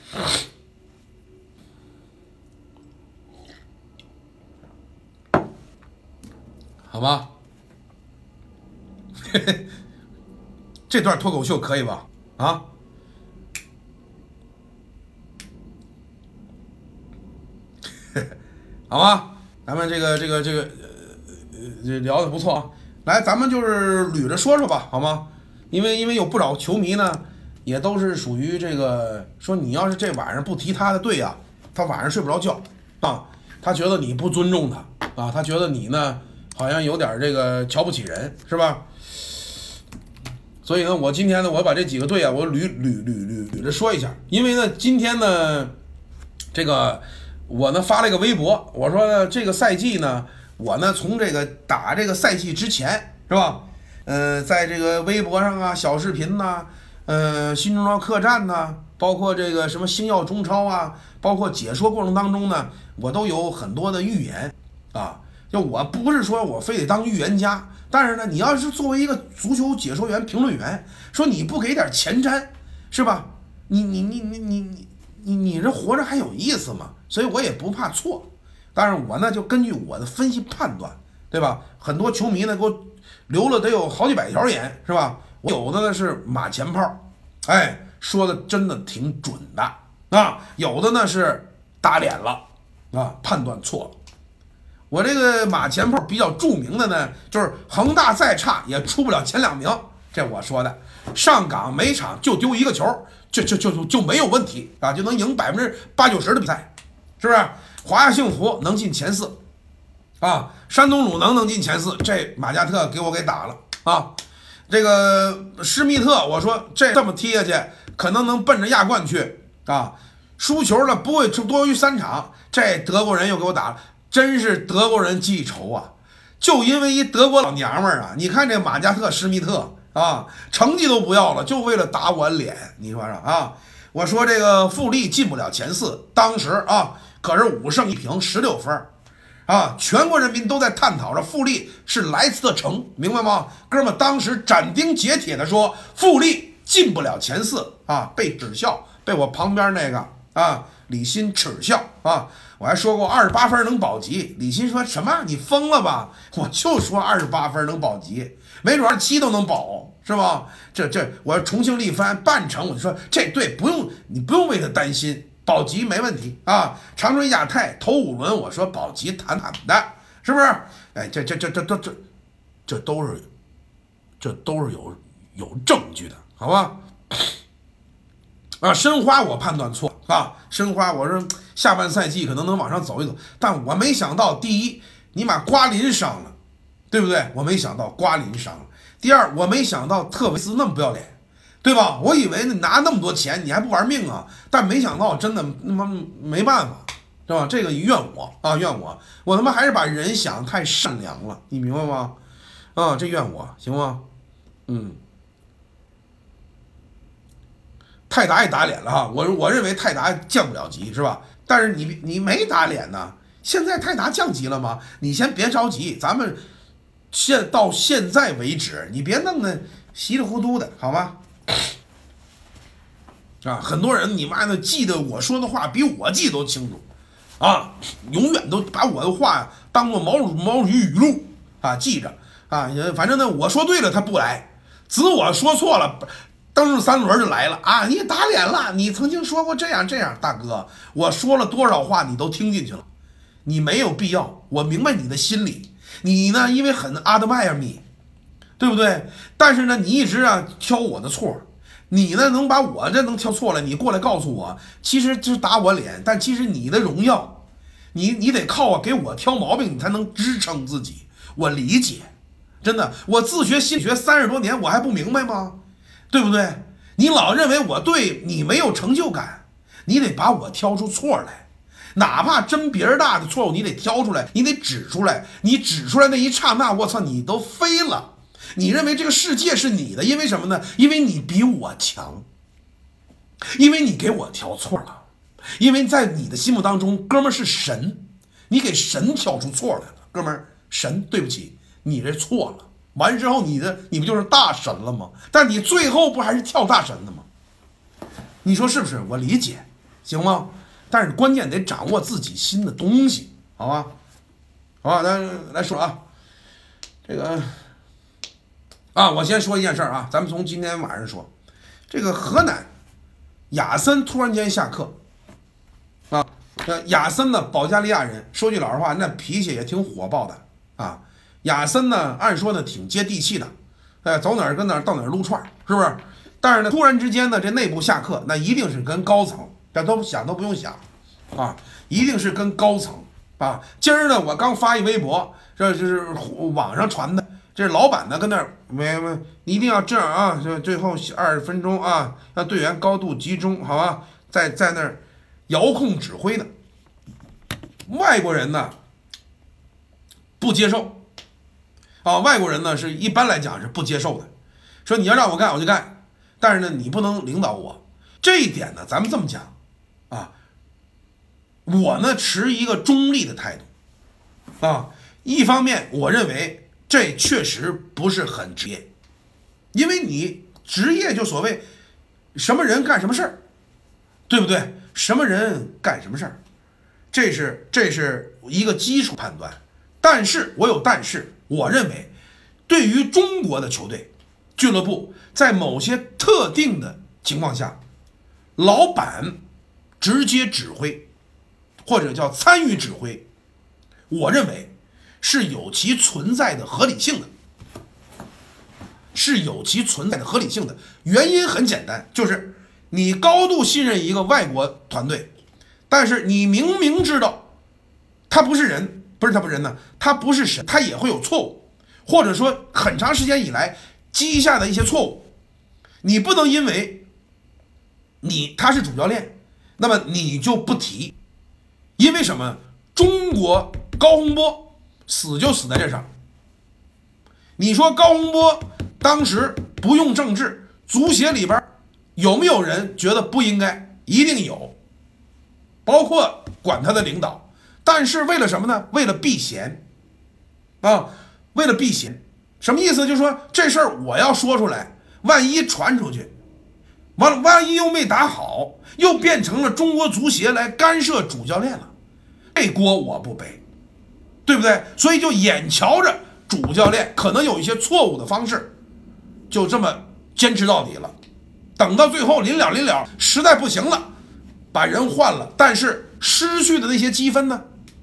好吧，这段脱口秀可以吧？啊， 好吗？咱们这聊的不错啊。来，咱们就是捋着说说吧，好吗？因为有不少球迷呢，也都是属于这个说，你要是这晚上不提他的队啊，他晚上睡不着觉啊，他觉得你不尊重他啊，他觉得你呢好像有点这个瞧不起人，是吧？所以呢，我今天呢，我把这几个队啊，我捋着说一下。因为呢，今天呢，这个我呢发了一个微博，我说呢，这个赛季呢，我呢从这个打这个赛季之前，是吧？在这个微博上啊，小视频呐、新中超客栈呐、包括这个什么星耀中超啊，包括解说过程当中呢，我都有很多的预言啊。就我不是说我非得当预言家，但是呢，你要是作为一个足球解说员、评论员，说你不给点前瞻，是吧？你这活着还有意思吗？所以我也不怕错，但是我呢就根据我的分析判断，对吧？很多球迷呢给我留了得有好几百条言，是吧？我有的呢是马前炮，哎，说的真的挺准的啊，有的呢是打脸了啊，判断错了。我这个马前炮比较著名的呢，就是恒大再差也出不了前2名，这我说的。上港每场就丢1个球，就没有问题啊，就能赢80%、90%的比赛，是不是？华夏幸福能进前4，啊，山东鲁能进前4，这马加特给我给打了啊。这个施密特，我说这么踢下去，可能奔着亚冠去啊。输球了不会多于3场，这德国人又给我打了。真是德国人记仇啊！就因为一德国老娘们儿啊，你看这马加特、施密特啊，成绩都不要了，就为了打我脸，你说说啊？我说这个富力进不了前4，当时啊，可是5胜1平16分啊，全国人民都在探讨着富力是莱斯特城，明白吗？哥们，当时斩钉截铁的说富力进不了前4啊，被耻笑，被我旁边那个啊李鑫耻笑啊。我还说过28分能保级，李鑫说什么？你疯了吧？我就说28分能保级，没准27都能保，是吧？我重庆力帆半程，我就说这队你不用为他担心，保级没问题啊。长春亚泰头5轮，我说保级坦坦的，是不是？哎，这都是有证据的，好吧？啊，申花我判断错啊，申花我说下半赛季可能往上走一走，但我没想到，第一，你把瓜林伤了，对不对？我没想到瓜林伤了。第二，我没想到特维斯那么不要脸，对吧？我以为你拿那么多钱你还不玩命啊，但没想到真的他妈没办法，是吧？这个怨我啊，怨我他妈还是把人想太善良了，你明白吗？啊，这怨我行吗？泰达也打脸了哈，我认为泰达降不了级是吧？但是你没打脸呢，现在泰达降级了吗？你先别着急，咱们到现在为止，你别弄得稀里糊涂的好吗？啊，很多人你妈的记得我说的话比我记得都清楚啊，永远都把我的话当做毛主席语录啊记着啊，反正呢我说对了他不来，只我说错了。登上3轮就来了啊！你打脸了，你曾经说过这样，大哥，我说了多少话你都听进去了，你没有必要，我明白你的心理，你呢因为很admire me，对不对？但是呢，你一直啊挑我的错，你呢能把我这能挑错了，你过来告诉我，其实就是打我脸，但其实你的荣耀，你得靠给我挑毛病，你才能支撑自己，我理解，真的，我自学心理学30多年，我还不明白吗？对不对？你老认为我对你没有成就感，你得把我挑出错来，哪怕真别人大的错误，你得挑出来，你得指出来。你指出来那一刹那，我操，你都飞了。你认为这个世界是你的，因为什么呢？因为你比我强，因为你给我挑错了，因为在你的心目当中，哥们儿是神，你给神挑出错来了，哥们儿，神，对不起，你这错了。完之后你不就是大神了吗？但你最后不还是跳大神的吗？你说是不是？我理解，行吗？但是关键得掌握自己新的东西，好吧？好吧，咱来说啊，这个啊，我先说一件事啊，咱们从今天晚上说，这个河南雅森突然间下课啊， 亚森呢，保加利亚人，说句老实话，那脾气也挺火爆的啊。亚森呢，按说呢挺接地气的，走哪儿跟哪儿，到哪儿撸串，是不是？但是呢，突然之间呢，这内部下课，那一定是跟高层，这都想都不用想啊，一定是跟高层啊。今儿呢，我刚发一微博，这就是网上传的，这老板呢跟那儿没，你一定要这样啊，这最后20分钟啊，让队员高度集中，好吧，在那儿遥控指挥的。外国人呢不接受啊，外国人呢是一般来讲是不接受的，说你要让我干我就干，但是呢你不能领导我。这一点呢，咱们这么讲啊，我呢持一个中立的态度啊。一方面，我认为这确实不是很职业，因为你职业就所谓什么人干什么事儿，对不对？什么人干什么事儿，这是一个基础判断。但是我认为，对于中国的球队俱乐部，在某些特定的情况下，老板直接指挥或者叫参与指挥，我认为是有其存在的合理性的，是有其存在的合理性的。原因很简单，就是你高度信任一个外国团队，但是你明明知道他不是人，他不是神，他也会有错误，或者说很长时间以来积下的一些错误，你不能因为他是主教练，那么你就不提。因为什么？中国高洪波死就死在这上。你说高洪波当时不用政治，足协里边有没有人觉得不应该？一定有，包括管他的领导。但是为了什么呢？为了避嫌啊，为了避嫌。什么意思？就是说这事儿我要说出来，万一传出去，完了万一又没打好，又变成了中国足协来干涉主教练了，这锅我不背，对不对？所以就眼瞧着主教练可能有一些错误的方式，就这么坚持到底了。等到最后临了，实在不行了，把人换了，但是失去的那些积分呢？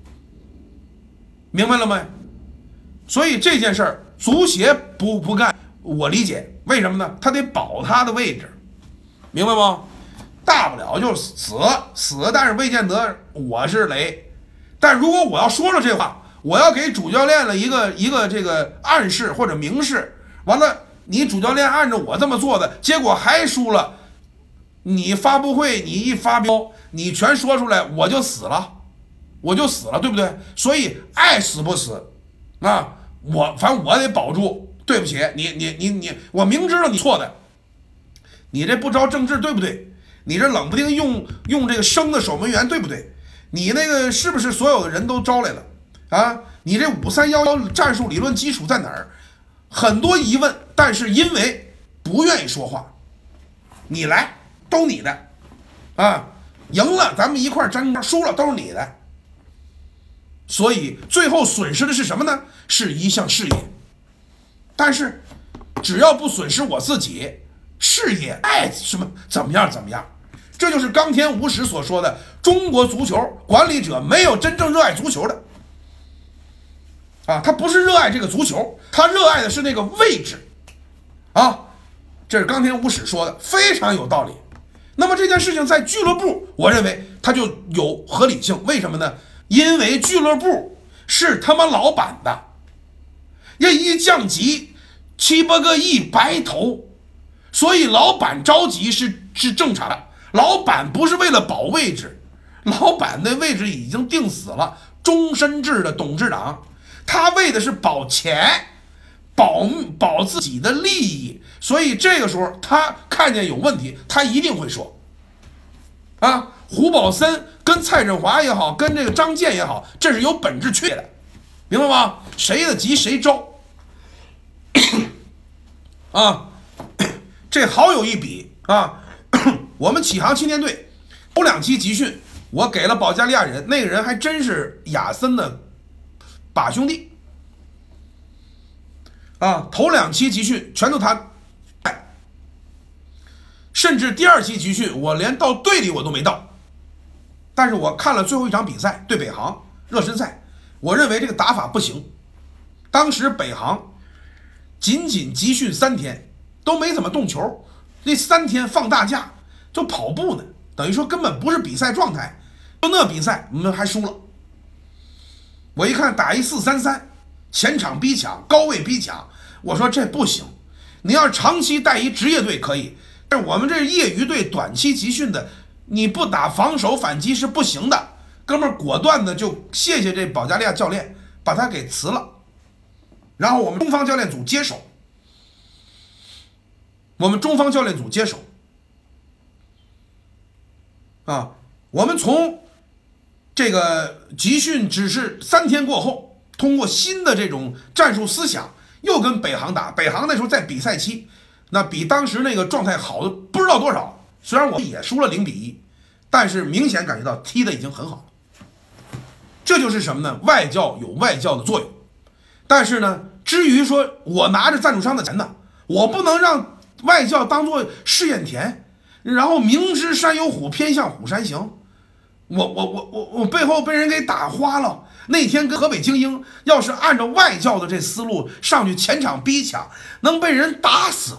明白了没？所以这件事儿，足协不干，我理解，为什么呢？他得保他的位置，明白吗？大不了就死，但是未见得我是雷。但如果我要说了这话，我要给主教练了一个这个暗示或者明示，完了你主教练按照我这么做的，结果还输了，你发布会你一发飙，你全说出来，我就死了，对不对？所以爱死不死啊，反正我得保住。对不起，你，我明知道你错的，你这不着政治对不对？你这冷不丁用这个生的守门员对不对？你那个是不是所有的人都招来了啊？你这5311战术理论基础在哪儿？很多疑问，但是因为不愿意说话，你来都你的啊，赢了咱们一块沾光，输了都是你的。所以最后损失的是什么呢？是一项事业。但是只要不损失我自己事业，爱什么怎么样，这就是冈田武史所说的，中国足球管理者没有真正热爱足球的啊，他不是热爱这个足球，他热爱的是那个位置啊，这是冈田武史说的，非常有道理。那么这件事情在俱乐部，我认为它就有合理性。为什么呢？因为俱乐部是他妈老板的，这一降级7、8个亿白投，所以老板着急是正常的。老板不是为了保位置，老板的位置已经定死了，终身制的董事长，他为的是保钱，保自己的利益。所以这个时候他看见有问题，他一定会说啊，胡宝森跟蔡振华也好，跟这个张健也好，这是有本质区别的，明白吗？谁的急谁招啊，这好有一比啊！我们启航青年队头2期集训，我给了保加利亚人，那个人还真是亚森的把兄弟啊！头2期集训全都他，甚至第2期集训我连到队里我都没到但是我看了最后一场比赛对北航热身赛，我认为这个打法不行。当时北航仅集训3天都没怎么动球，那3天放大假就跑步呢，等于说根本不是比赛状态。就那比赛我们还输了。我一看打1-4-3-3，前场逼抢，高位逼抢，我说这不行。你要长期带一职业队可以，但是我们这业余队短期集训的，你不打防守反击是不行的。哥们儿果断的就谢谢这保加利亚教练，把他给辞了。然后我们中方教练组接手，我们从这个集训只是3天过后，通过新的这种战术思想，又跟北航打。北航那时候在比赛期，那比当时那个状态好的不知道多少。虽然我们也输了0-1，但是明显感觉到踢的已经很好了。这就是什么呢？外教有外教的作用。但是呢，至于说我拿着赞助商的钱呢，我不能让外教当做试验田，然后明知山有虎，偏向虎山行。我背后被人给打花了。那天跟河北精英要是按照外教的这思路上去前场逼抢，能被人打死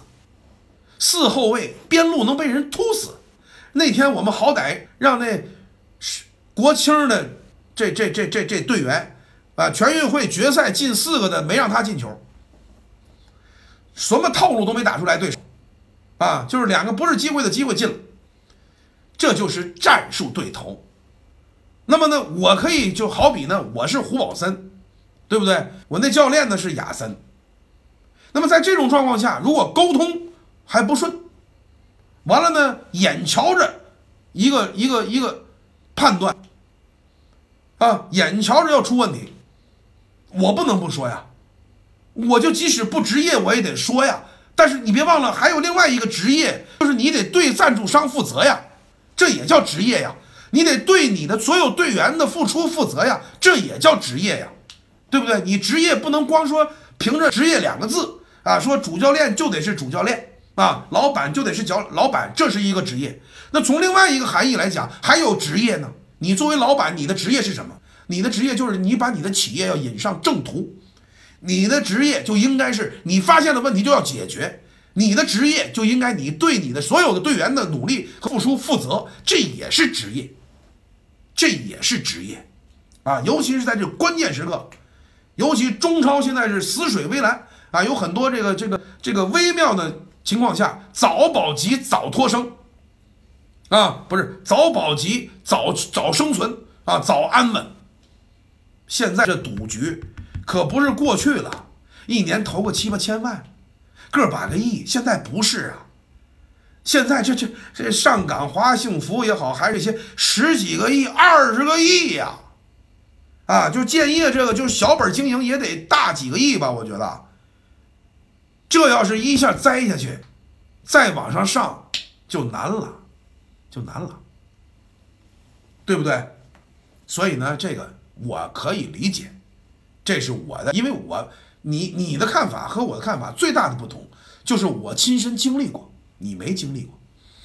，4后卫边路能被人突死。那天我们好歹让那国青的这队员啊，全运会决赛进4个的没让他进球，什么套路都没打出来，对手啊，就是2个不是机会的机会进了。这就是战术对头。那么呢，我可以就好比呢，我是胡宝森，对不对？我那教练呢是亚森。那么在这种状况下，如果沟通还不顺，完了呢，眼瞧着一个判断啊，眼瞧着要出问题，我不能不说呀。我就即使不职业我也得说呀。但是你别忘了，还有另外一个职业，就是你得对赞助商负责呀，这也叫职业呀。你得对你的所有队员的付出负责呀，这也叫职业呀，对不对？你职业不能光说凭着职业2个字啊，说主教练就得是主教练啊，老板就得是老板，这是一个职业。那从另外一个含义来讲，还有职业呢。你作为老板，你的职业是什么？你的职业就是你把你的企业要引上正途，你的职业就应该是你发现了问题就要解决。你的职业就应该你对你的所有的队员的努力和付出负责，这也是职业，这也是职业啊！尤其是在这关键时刻，尤其中超现在是死水微澜啊，有很多这个微妙的情况下，早保级早脱生啊，不是早保级早生存啊，早安稳。现在这赌局可不是过去了，一年投个7-8千万，个把个亿，现在不是啊。现在这上港华幸福也好，还是一些10几个亿、20个亿呀，啊，就建业这个就是小本经营也得大几个亿吧，我觉得。这要是一下栽下去，再往上上就难了，对不对？所以呢，这个我可以理解，这是我的，因为你的看法和我的看法最大的不同就是我亲身经历过。你没经历过，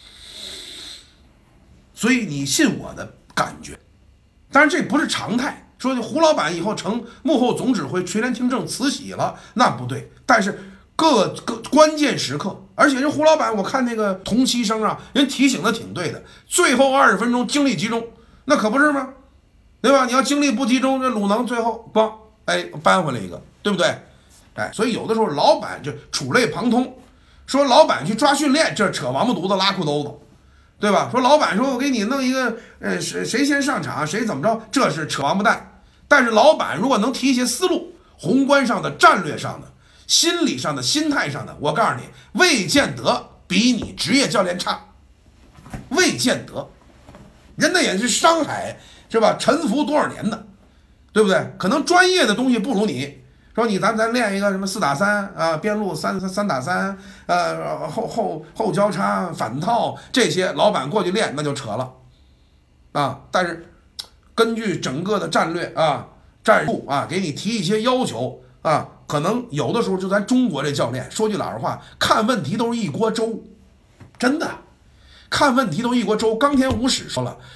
所以你信我的感觉。当然这不是常态，说胡老板以后成幕后总指挥垂帘听政慈禧了，那不对。但是各关键时刻，而且这胡老板我看那个同期生啊，人提醒的挺对的，最后20分钟精力集中，那可不是吗？对吧？你要精力不集中，这鲁能最后咣扳回来一个，对不对？所以有的时候老板就触类旁通。说老板去抓训练，这扯王八犊子拉裤兜子，对吧？说老板说我给你弄一个，谁先上场谁怎么着，这是扯王八蛋。但是老板如果能提一些思路，宏观上的、战略上的、心理上的、心态上的，我告诉你，未见得比你职业教练差，未见得。人家也是商海是吧？沉浮多少年的，对不对？可能专业的东西不如你。说你咱练一个什么4打3啊，边路3打3，后交叉反套这些，老板过去练那就扯了啊。但是根据整个的战略啊、战术啊，给你提一些要求啊，可能有的时候就咱中国这教练说句老实话，看问题都是一锅粥，真的看问题都一锅粥。冈田武史说了，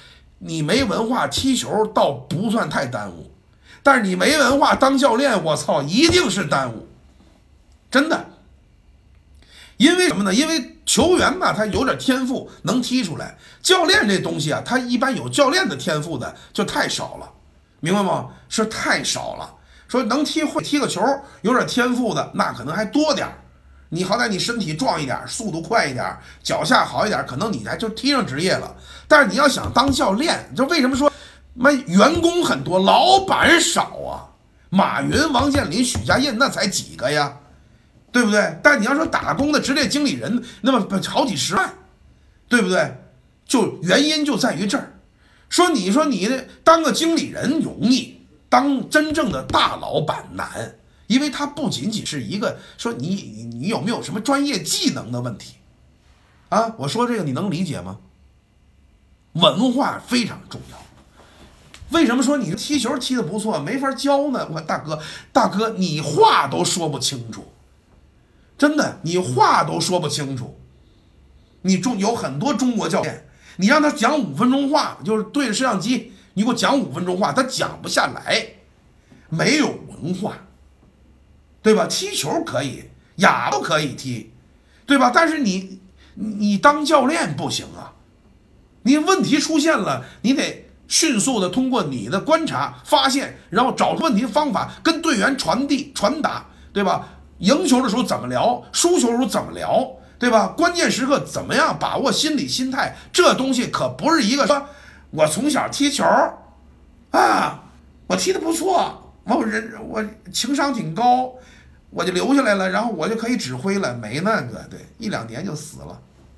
你没文化踢球倒不算太耽误，但是你没文化当教练，我操，一定是耽误，真的。因为什么呢？因为球员吧，他有点天赋能踢出来，教练这东西啊，他一般有教练的天赋的就太少了，明白吗？是太少了。说能会踢个球，有点天赋的那可能还多点儿。你好歹你身体壮一点，速度快一点，脚下好一点，可能你还就踢上职业了。但是你要想当教练，就为什么说员工很多，老板少啊？马云、王健林、许家印那才几个呀，对不对？但你要说打工的职业经理人，那么好几十万，对不对？就原因就在于这儿。说你当个经理人容易，当真正的大老板难。因为它不仅仅是一个说你有没有什么专业技能的问题啊？我说这个你能理解吗？文化非常重要。为什么说你踢球踢得不错没法教呢？我大哥，你话都说不清楚，真的，你话都说不清楚。有很多中国教练，你让他讲5分钟话，就是对着摄像机，你给我讲5分钟话，他讲不下来，没有文化。对吧？踢球可以，哑巴可以踢，对吧？但是你当教练不行啊！你问题出现了，你得迅速的通过你的观察发现，然后找出问题的方法，跟队员传达，对吧？赢球的时候怎么聊，输球的时候怎么聊，对吧？关键时刻怎么样把握心理心态，这东西可不是一个说我从小踢球啊，我踢得不错，我情商挺高。我就留下来了，然后我就可以指挥了，没那个，对，1、2年就死了，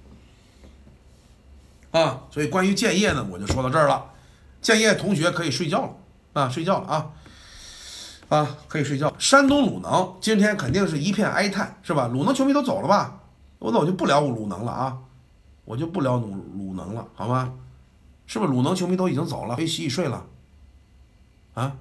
啊，所以关于建业呢，我就说到这儿了。建业同学可以睡觉了啊，睡觉了啊，可以睡觉。山东鲁能今天肯定是一片哀叹，是吧？鲁能球迷都走了吧？我就不聊鲁能了啊，我就不聊鲁能了，好吗？是不是鲁能球迷都已经走了，回洗睡了？啊？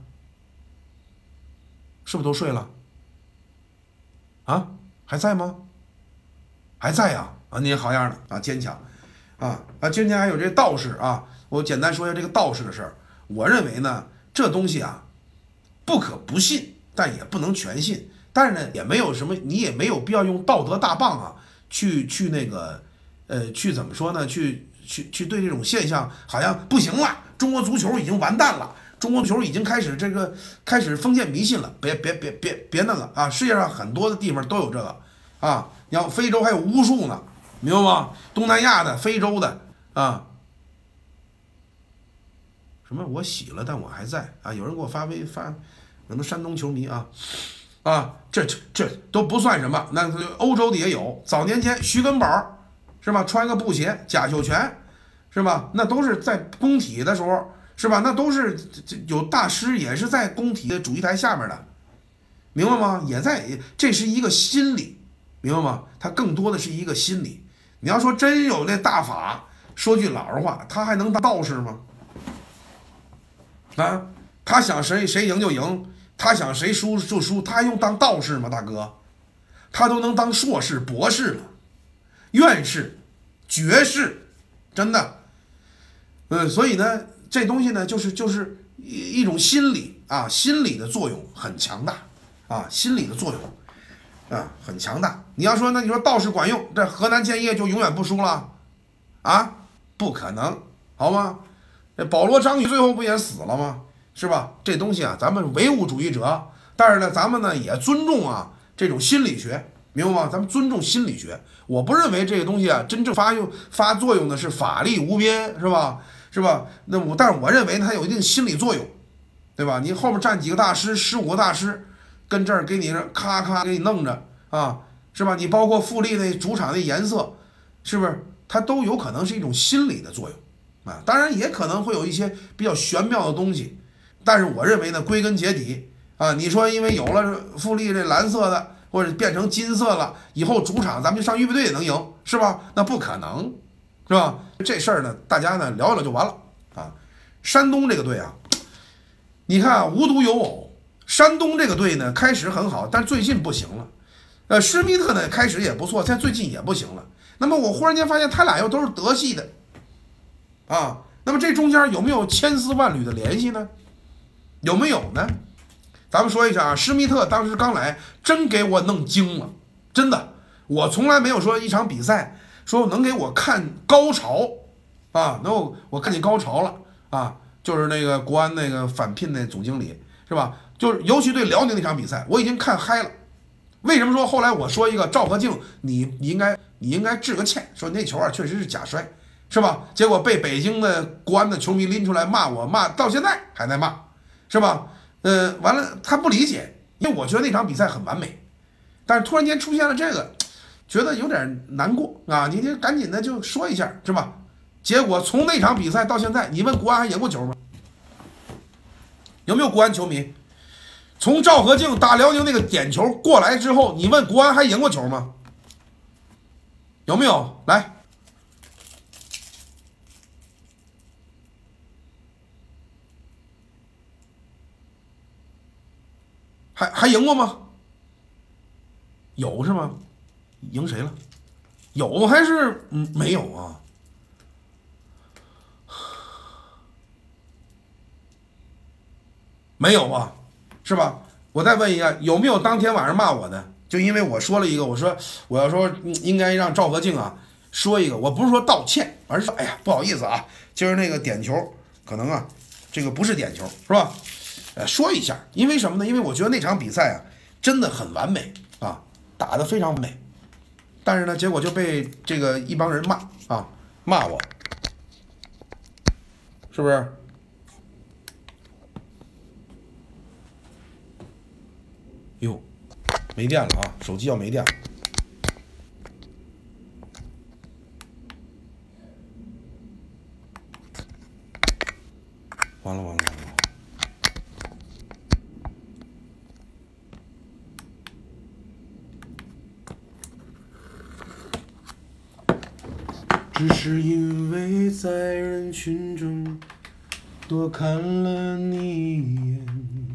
是不是都睡了？啊，还在吗？还在呀！啊，你好样的啊，坚强啊！今天还有这道士啊，我简单说一下这个道士的事儿。我认为呢，这东西啊，不可不信，但也不能全信。但是呢，也没有什么，你也没有必要用道德大棒啊，去那个，去怎么说呢？去对这种现象好像不行了，中国足球已经完蛋了。中国球已经开始封建迷信了，别那个啊！世界上很多的地方都有这个啊，你要非洲还有巫术呢，明白吗？东南亚的、非洲的啊，什么我洗了，但我还在啊！有人给我发，可能山东球迷啊，这都不算什么，那欧洲的也有。早年间徐根宝是吧，穿个布鞋，贾秀全是吧，那都是在工体的时候。是吧？那都是有大师，也是在工体的主席台下面的，明白吗？这是一个心理，明白吗？它更多的是一个心理。你要说真有那大法，说句老实话，他还能当道士吗？啊，他想谁赢就赢，他想谁输就输，他还用当道士吗？大哥，他都能当硕士、博士了，院士、爵士，真的。所以呢。这东西呢，就是一种心理啊，心理的作用很强大啊，心理的作用啊很强大。你要说那你说道士管用，这河南建业就永远不输了啊？不可能，好吗？这保罗张宇最后不也死了吗？是吧？这东西啊，咱们唯物主义者，但是呢，咱们呢也尊重啊这种心理学，明白吗？咱们尊重心理学。我不认为这个东西啊，真正发作用的是法力无边，是吧？但是我认为它有一定心理作用，对吧？你后面站几个大师，15个大师，跟这儿给你咔咔给你弄着啊，是吧？你包括富力那主场那颜色，是不是？它都有可能是一种心理的作用啊。当然也可能会有一些比较玄妙的东西，但是我认为呢，归根结底啊，你说因为有了富力这蓝色的，或者变成金色了，以后主场咱们就上预备队也能赢，是吧？那不可能。是吧？这事儿呢，大家呢聊一聊就完了啊。山东这个队啊，你看啊，无独有偶，山东这个队呢开始很好，但最近不行了。施密特呢开始也不错，但最近也不行了。那么我忽然间发现他俩又都是德系的啊， 那么这中间有没有千丝万缕的联系呢？有没有呢？咱们说一下啊，施密特当时刚来，真给我弄惊了，真的，我从来没有说一场比赛说能给我看高潮啊，我看见高潮了啊，就是那个国安那个返聘那总经理是吧？就是尤其对辽宁那场比赛，我已经看嗨了。为什么说后来我说一个赵和敬，你应该致个歉，说那球啊确实是假摔，是吧？结果被北京的国安的球迷拎出来骂我，骂到现在还在骂，是吧？完了他不理解，因为我觉得那场比赛很完美，但是突然间出现了这个，觉得有点难过啊！你就赶紧的就说一下，是吧？结果从那场比赛到现在，你问国安还赢过球吗？有没有国安球迷？从赵和敬打辽宁那个点球过来之后，你问国安还赢过球吗？有没有？来，还赢过吗？有是吗？赢谁了？有还是没有啊？没有啊，是吧？我再问一下，有没有当天晚上骂我的？就因为我说了一个，我说我要说应该让赵和敬啊说一个，我不是说道歉，而是说哎呀不好意思啊，今儿那个点球可能啊这个不是点球是吧？说一下，因为什么呢？因为我觉得那场比赛啊真的很完美啊，打得非常美，但是呢结果就被这个一帮人骂我，是不是？哟，没电了啊！手机要没电了。完了！只是因为在人群中多看了你一眼。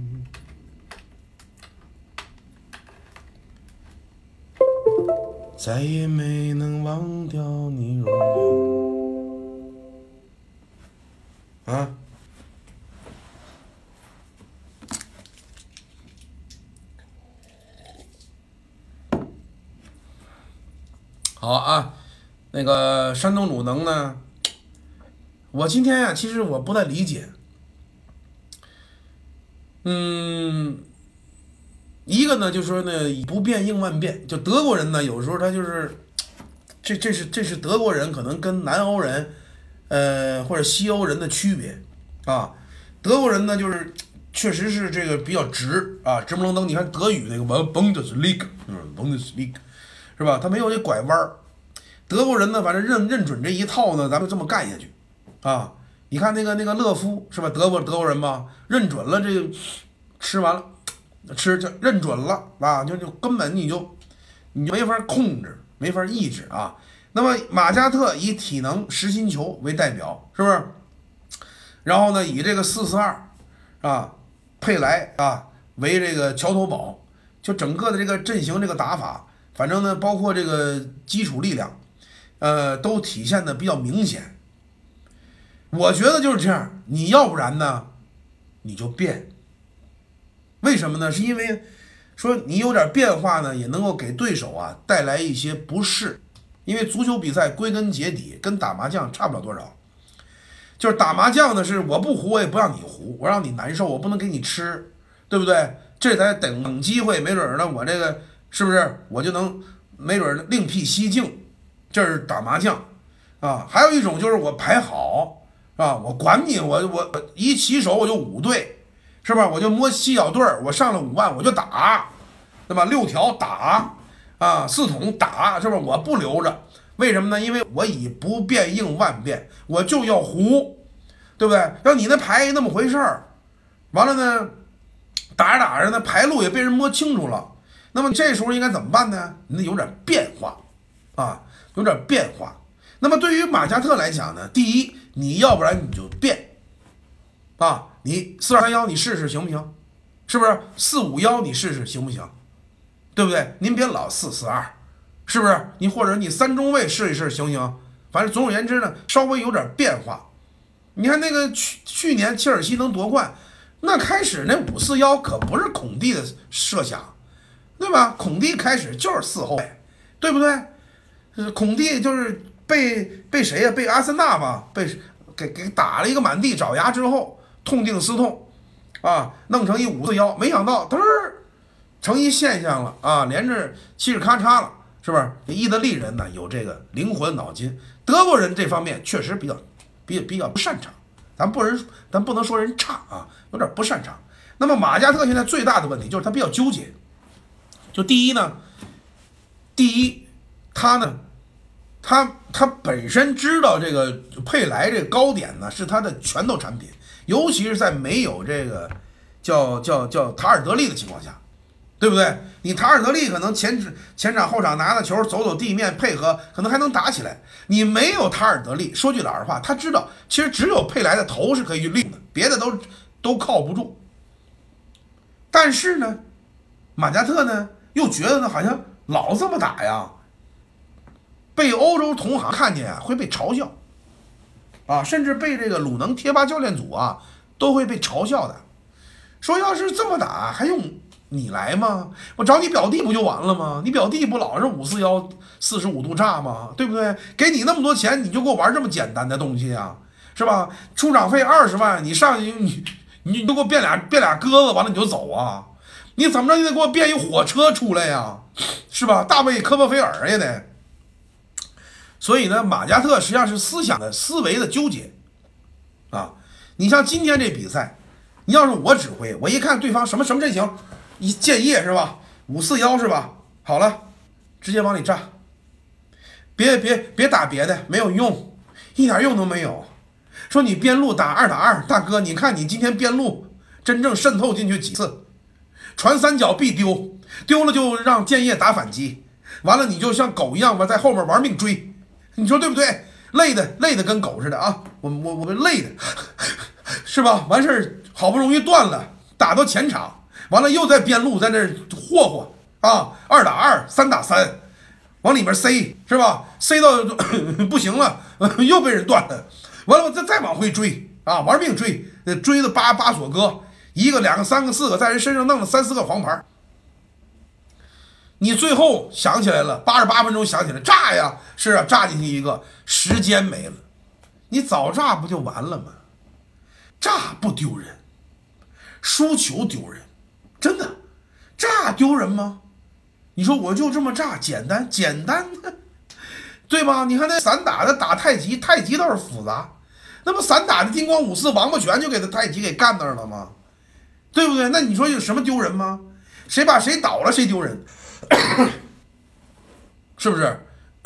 再也没能忘掉你容颜啊！好啊，那个山东鲁能呢？我今天呀，其实我不太理解。一个呢，就说呢，以不变应万变。就德国人呢，有时候他就是，这是德国人可能跟南欧人，或者西欧人的区别啊。德国人呢，就是确实是这个比较直啊，直不愣登。你看德语那个Bundesliga，是吧？他没有这拐弯儿。德国人呢，反正认准这一套呢，咱们这么干下去啊。你看那个勒夫是吧？德国人吧，认准了这个，吃完了。吃就认准了啊，就根本你就没法控制，没法抑制啊。那么马加特以体能实心球为代表，是不是？然后呢，以这个4-4-2啊，佩莱啊为这个桥头堡，就整个的这个阵型这个打法，反正呢，包括这个基础力量，都体现的比较明显。我觉得就是这样，你要不然呢，你就变。为什么呢？是因为说你有点变化呢，也能够给对手啊带来一些不适。因为足球比赛归根结底跟打麻将差不了多少，就是打麻将呢是我不胡我也不让你胡，我让你难受，我不能给你吃，对不对？这才等机会，没准呢我这个是不是我就能没准另辟蹊径？这是打麻将啊。还有一种就是我排好啊，我管你，我一起手我就5队。是吧？我就摸七小队儿，我上了5万我就打，对吧？6条打啊，4桶打，是不是？我不留着，为什么呢？因为我以不变应万变，我就要胡，对不对？要你那牌那么回事儿，完了呢，打着打着呢，牌路也被人摸清楚了，那么这时候应该怎么办呢？你得有点变化啊，有点变化。那么对于马加特来讲呢，第一，你要不然你就变啊。你4-2-3-1你试试行不行？是不是4-5-1你试试行不行？对不对？您别老4-4-2，是不是？你或者你3中卫试一试行不行？反正总而言之呢，稍微有点变化你看那个去年切尔西能夺冠，那开始那5-4-1可不是孔蒂的设想，对吧？孔蒂开始就是4后卫，对不对？孔蒂就是被谁呀？被阿森纳吧，给打了一个满地找牙之后，痛定思痛，啊，弄成一5-4-1，没想到嘚儿成一现象了啊，连着气势咔嚓了，是不是？意大利人呢有这个灵活脑筋，德国人这方面确实比较不擅长，咱不能说人差啊，有点不擅长。那么马加特现在最大的问题就是他比较纠结，就第一，他本身知道这个佩莱这个高点呢是他的拳头产品，尤其是在没有这个叫塔尔德利的情况下，对不对？你塔尔德利可能前场后场拿着球走地面配合，可能还能打起来。你没有塔尔德利，说句老实话，他知道其实只有佩莱的头是可以利用的，别的都靠不住。但是呢，马加特呢又觉得呢好像老这么打呀，被欧洲同行看见啊会被嘲笑啊，甚至被这个鲁能贴吧教练组啊都会被嘲笑的，说要是这么打还用你来吗？我找你表弟不就完了吗？你表弟不老是5-4-1 45度炸吗？对不对？给你那么多钱，你就给我玩这么简单的东西啊，是吧？出场费20万，你上去你就给我变俩鸽子，完了你就走啊？你怎么着你得给我变一火车出来呀，是吧？大卫科波菲尔也得。所以呢，马加特实际上是思维的纠结啊。你像今天这比赛，你要是我指挥，我一看对方什么阵型，一建业是吧？5-4-1是吧？好了，直接往里炸，别打别的，没有用，一点用都没有。说你边路打2打2，大哥，你看你今天边路真正渗透进去几次？传3角必丢了就让建业打反击，完了你就像狗一样吧，在后面玩命追，你说对不对？累的跟狗似的啊！我们累的，是吧？完事儿好不容易断了，打到前场，完了又在边路在那霍霍啊，2打2、3打3，往里面塞，是吧？塞到不行了，又被人断了，完了再往回追啊，玩命追的巴索戈1个、2个、3个、4个，在人身上弄了3、4个黄牌。你最后想起来了，88分钟想起来炸呀，是啊，炸进去一个，时间没了，你早炸不就完了吗？炸不丢人，输球丢人，真的，炸丢人吗？你说我就这么炸，简单，对吧？你看那散打的打太极倒是复杂，那不散打的叮咣5-4王八拳就给他太极给干那儿了吗？对不对？那你说有什么丢人吗？谁把谁倒了谁丢人，是不是？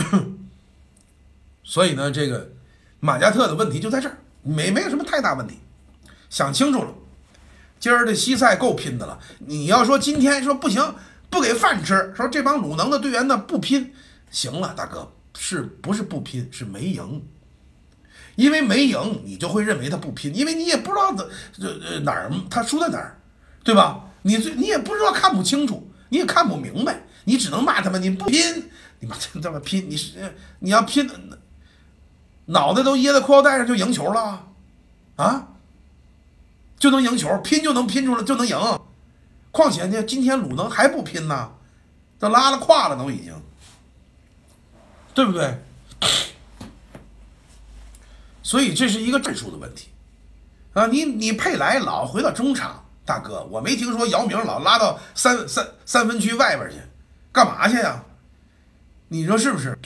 所以呢，这个马加特的问题就在这儿，没有什么太大问题，想清楚了。今儿这西塞够拼的了，你要说今天说不行，不给饭吃，说这帮鲁能的队员呢不拼，行了，大哥，是不是不拼？是没赢。因为没赢，你就会认为他不拼，因为你也不知道哪儿他输在哪儿，对吧？你也不知道，看不清楚，你也看不明白，你只能骂他们，你不拼，你妈这么拼，你要拼，脑袋都掖在裤腰带上就赢球了啊，就能赢球，拼就能拼出来，就能赢。况且呢，今天鲁能还不拼呢，都拉了胯了，都已经，对不对？所以这是一个战术的问题啊！你佩莱老回到中场，大哥，我没听说姚明老拉到三分区外边去，干嘛去呀？你说是不是？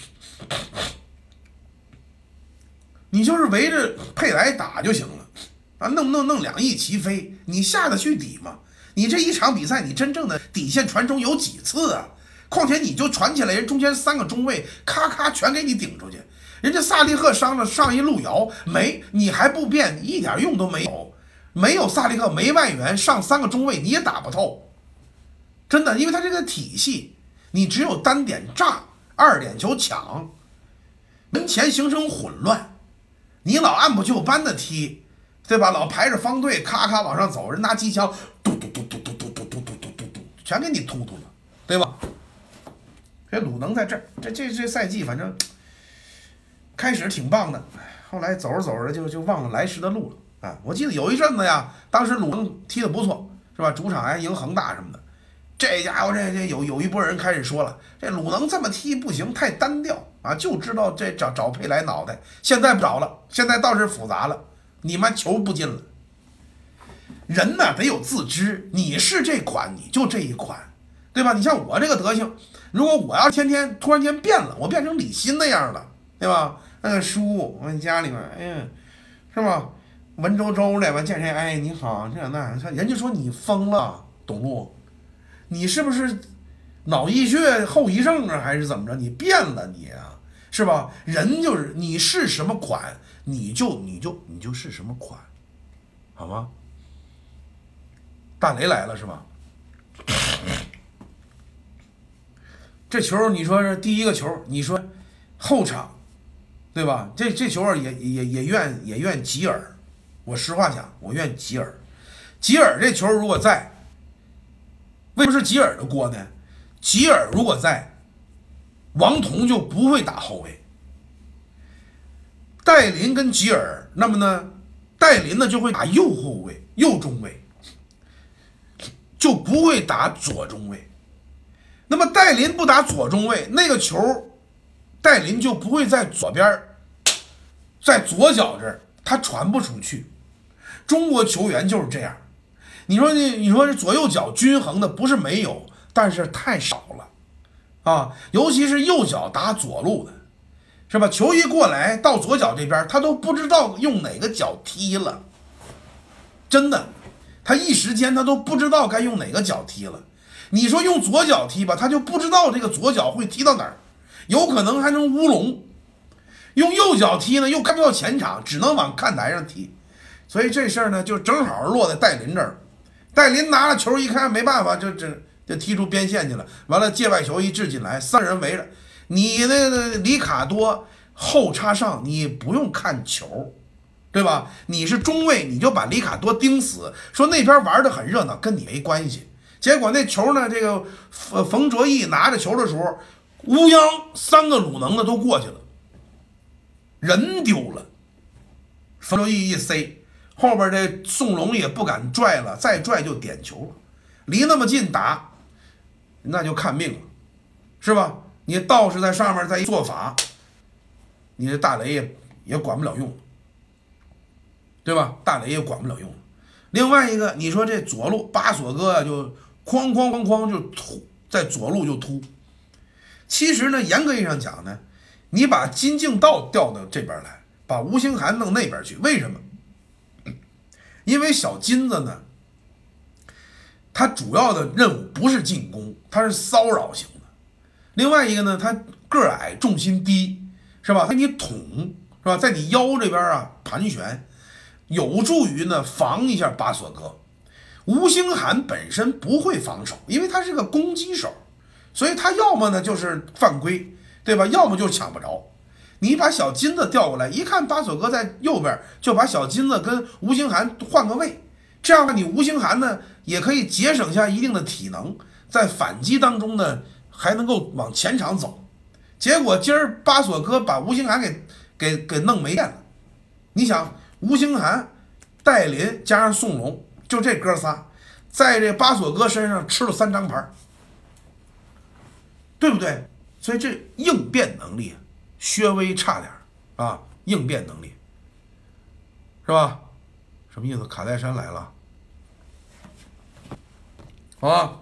你就是围着佩莱打就行了啊！弄2翼齐飞，你下得去底吗？你这一场比赛，你真正的底线传中有几次啊？况且你就传起来，人中间3个中卫咔咔全给你顶出去。人家萨利赫伤了，上一路遥没，你还不变，一点用都没有。没有萨利赫，没外援，上3个中卫你也打不透，真的，因为他这个体系，你只有单点炸，2点球抢，门前形成混乱，你老按部就班的踢，对吧？老排着方队，咔咔往上走，人拿机枪，嘟嘟嘟嘟嘟嘟嘟嘟嘟嘟嘟嘟，全给你突突了，对吧？这鲁能在这儿，这赛季反正。开始挺棒的， 后来走着走着就忘了来时的路了啊！我记得有一阵子呀，当时鲁能踢得不错，是吧？主场还赢恒大什么的。这家伙这有一波人开始说了，这鲁能这么踢不行，太单调啊，就知道这找佩莱脑袋。现在不找了，现在倒是复杂了，你妈球不进了。人呢得有自知，你是这款你就这一款，对吧？你像我这个德行，如果我要天天突然间变了，我变成李鑫那样了，对吧？那个书我家里面，哎呀，是吧？文绉绉的，完见谁，哎，你好，这那，人家说你疯了，董路，你是不是脑溢血后遗症啊，还是怎么着？你变了你啊，是吧？人就是你是什么款，你就是什么款，好吗？大雷来了是吧？这球你说是第一个球，你说后场，对吧？这球也愿吉尔，我实话讲，我愿吉尔。吉尔这球如果在，为什么是吉尔的锅呢？吉尔如果在，王彤就不会打后卫。戴林跟吉尔，那么呢，戴林呢就会打右后卫、右中卫，就不会打左中卫。那么戴林不打左中卫，那个球戴林就不会在左边，在左脚这儿他传不出去。中国球员就是这样，你说这左右脚均衡的不是没有，但是太少了啊！尤其是右脚打左路的，是吧？球一过来到左脚这边，他都不知道用哪个脚踢了，真的，他一时间他都不知道该用哪个脚踢了。你说用左脚踢吧，他就不知道这个左脚会踢到哪儿，有可能还能乌龙。用右脚踢呢，又看不到前场，只能往看台上踢。所以这事儿呢，就正好落在戴林这儿。戴林拿了球一看，没办法，就踢出边线去了。完了，界外球一掷进来，三人围着你那个里卡多后插上，你不用看球，对吧？你是中卫，你就把里卡多盯死。说那边玩得很热闹，跟你没关系。结果那球呢，这个冯卓毅拿着球的时候，乌泱三个鲁能的都过去了，人丢了。冯卓毅一塞，后边这宋龙也不敢拽了，再拽就点球了。离那么近打，那就看命了，是吧？你道士在上面再一做法，你这大雷也管不了用，对吧？大雷也管不了用。另外一个，你说这左路巴索哥啊，就哐就突，在左路就突。其实呢，严格意义上讲呢，你把金敬道调到这边来，把吴兴涵弄那边去，为什么？因为小金子呢，他主要的任务不是进攻，他是骚扰型的。另外一个呢，他个矮，重心低，是吧？他给你捅，是吧？在你腰这边啊盘旋，有助于呢防一下巴索哥。吴兴涵本身不会防守，因为他是个攻击手，所以他要么呢就是犯规，对吧？要么就是抢不着。你把小金子调过来，一看巴索哥在右边，就把小金子跟吴兴涵换个位，这样呢，你吴兴涵呢也可以节省下一定的体能，在反击当中呢还能够往前场走。结果今儿巴索哥把吴兴涵给弄没电了。你想，吴兴涵、戴林加上宋龙，就这哥仨，在这巴索哥身上吃了3张牌，对不对？所以这应变能力稍微差点啊，应变能力是吧？什么意思？卡戴珊来了，好吧？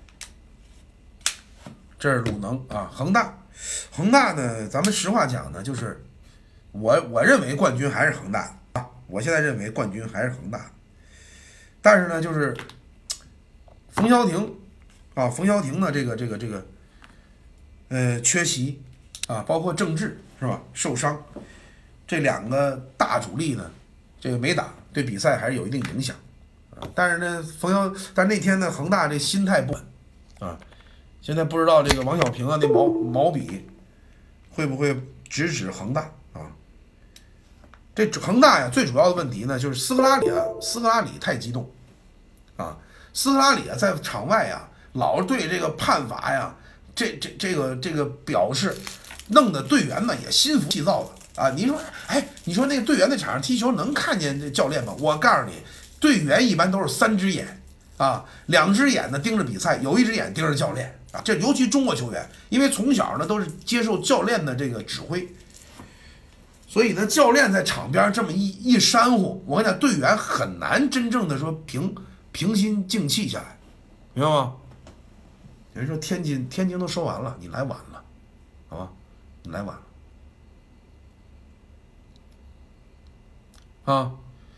这是鲁能啊，恒大呢，咱们实话讲呢，就是我认为冠军还是恒大啊，我现在认为冠军还是恒大，但是呢，就是冯潇霆啊，冯潇霆呢，这个缺席啊，包括郑智是吧，受伤，这2个大主力呢，这个没打，对比赛还是有一定影响啊。但是呢，但那天呢，恒大这心态不稳啊。现在不知道这个王小平啊，那毛笔会不会直指恒大啊？这恒大呀，最主要的问题呢，就是斯科拉里太激动啊！斯科拉里啊，在场外啊，老对这个判罚呀，这个表示，弄得队员呢也心浮气躁的啊，你说，哎，你说那个队员在场上踢球能看见这教练吗？我告诉你，队员一般都是3只眼啊，2只眼呢盯着比赛，有1只眼盯着教练啊。这尤其中国球员，因为从小呢都是接受教练的这个指挥，所以呢，教练在场边这么一煽乎，我跟你讲，队员很难真正的说平心静气下来，明白吗？有人说天津都说完了，你来晚了，好吧？你来晚了。啊，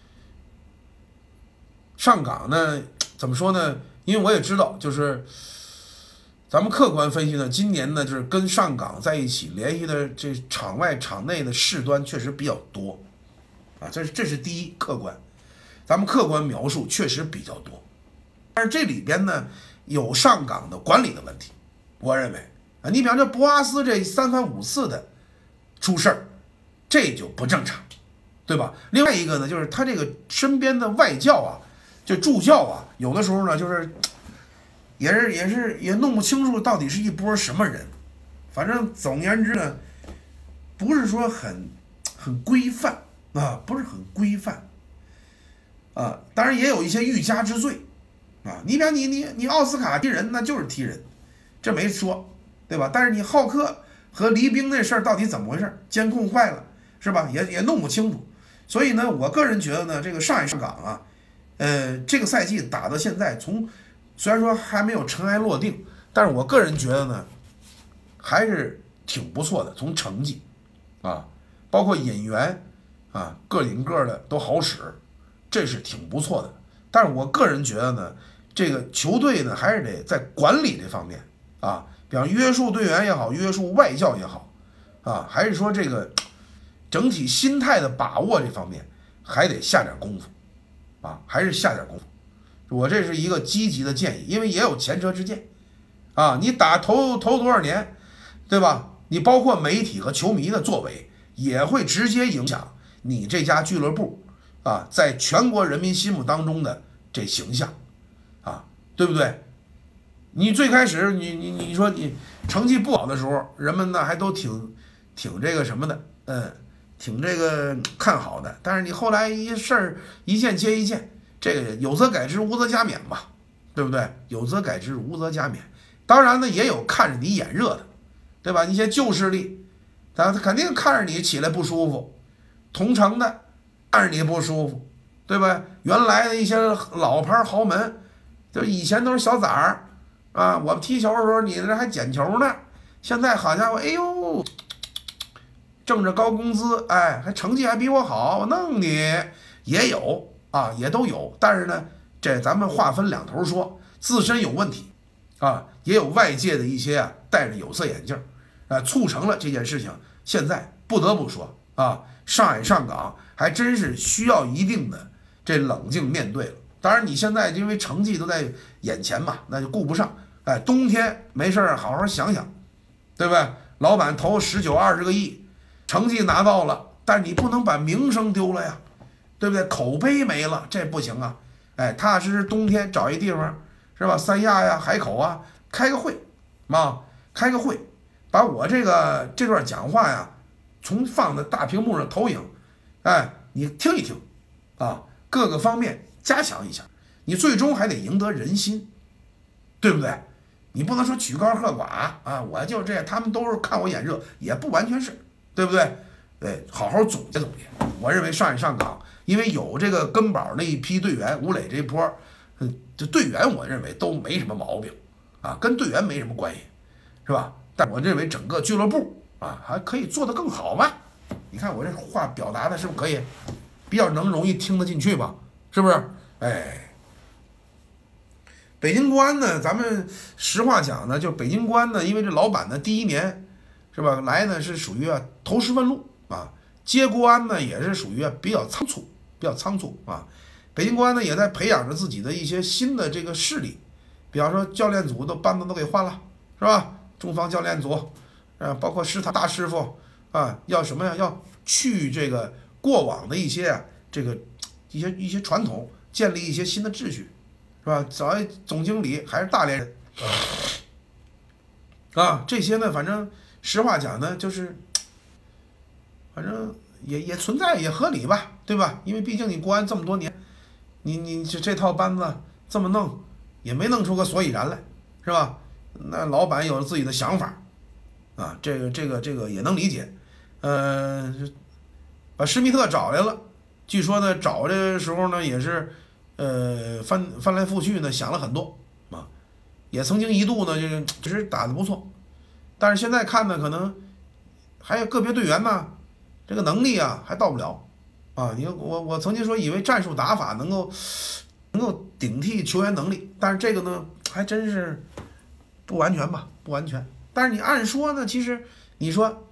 上港呢，怎么说呢？因为我也知道，就是咱们客观分析呢，今年呢，就是跟上港在一起联系的这场外场内的事端确实比较多，啊，这是第一客观，咱们客观描述确实比较多，但是这里边呢有上港的管理的问题，我认为啊，你比方说博阿斯这3番5次的出事儿，这就不正常。对吧？另外一个呢，就是他这个身边的外教啊，就助教啊，有的时候呢，就是也弄不清楚到底是一波什么人。反正总而言之呢，不是说很规范啊，不是很规范啊。当然也有一些欲加之罪啊。你比方你奥斯卡踢人，那就是踢人，这没说，对吧？但是你浩克和黎兵那事儿到底怎么回事？监控坏了是吧？也弄不清楚。所以呢，我个人觉得呢，这个上港啊，这个赛季打到现在，虽然说还没有尘埃落定，但是我个人觉得呢，还是挺不错的。从成绩啊，包括引援啊，个顶个的都好使，这是挺不错的。但是我个人觉得呢，这个球队呢，还是得在管理这方面啊，比方约束队员也好，约束外教也好啊，还是说这个整体心态的把握这方面还得下点功夫啊，还是下点功夫。我这是一个积极的建议，因为也有前车之鉴啊。你打头多少年，对吧？你包括媒体和球迷的作为，也会直接影响你这家俱乐部啊，在全国人民心目当中的这形象啊，对不对？你最开始你说你成绩不好的时候，人们呢还都挺这个什么的，挺这个看好的，但是你后来一事儿一件接一件，这个有则改之，无则加勉吧，对不对？有则改之，无则加勉。当然呢，也有看着你眼热的，对吧？一些旧势力，他肯定看着你起来不舒服，同城的看着你不舒服，对吧？原来的一些老牌豪门，就以前都是小崽儿啊，我踢球的时候你这还捡球呢，现在好家伙，哎呦！挣着高工资，哎，还成绩还比我好，我弄你也有啊，也都有。但是呢，这咱们话分两头说，自身有问题啊，也有外界的一些啊戴着有色眼镜，促成了这件事情。现在不得不说啊，上海上港还真是需要一定的这冷静面对了。当然，你现在因为成绩都在眼前嘛，那就顾不上。哎，冬天没事儿好好想想，对不对？老板投19、20个亿。成绩拿到了，但是你不能把名声丢了呀，对不对？口碑没了，这不行啊！哎，踏踏实实冬天找一地方，是吧？三亚呀、海口啊，开个会，开个会，把我这段讲话呀，放在大屏幕上投影，哎，你听一听，啊，各个方面加强一下，你最终还得赢得人心，对不对？你不能说曲高和寡啊，我就这样，他们都是看我眼热，也不完全是。对不对？对，好好总结总结。我认为上海上港，因为有这个根宝那一批队员，吴磊这一波，这队员我认为都没什么毛病啊，跟队员没什么关系，是吧？但我认为整个俱乐部啊，还可以做得更好吧？你看我这话表达的是不是可以比较容易听得进去吧？是不是？哎，北京国安呢，咱们实话讲呢，就北京国安呢，因为这老板呢第一年。是吧？来呢是属于投石问路啊，接国安呢也是属于比较仓促啊。北京国安呢也在培养着自己的一些新的这个势力，比方说教练组班子都给换了，是吧？中方教练组，包括师大师傅啊，要什么呀？要去这个过往的一些一些传统，建立一些新的秩序，是吧？找一总经理还是大连人啊，这些呢，反正。实话讲呢，就是反正也存在也合理吧，对吧？因为毕竟你国安这么多年，你这套班子这么弄，也没弄出个所以然来，是吧？那老板有了自己的想法，啊，这个也能理解。把施密特找来了，据说呢找的时候呢也是，翻来覆去呢想了很多啊，也曾经一度呢就是打得不错，但是现在看呢可能还有个别队员呢这个能力啊还到不了啊。你看我曾经说以为战术打法能够顶替球员能力，但是这个呢还真是不完全吧，不完全。但是你按说呢，其实你说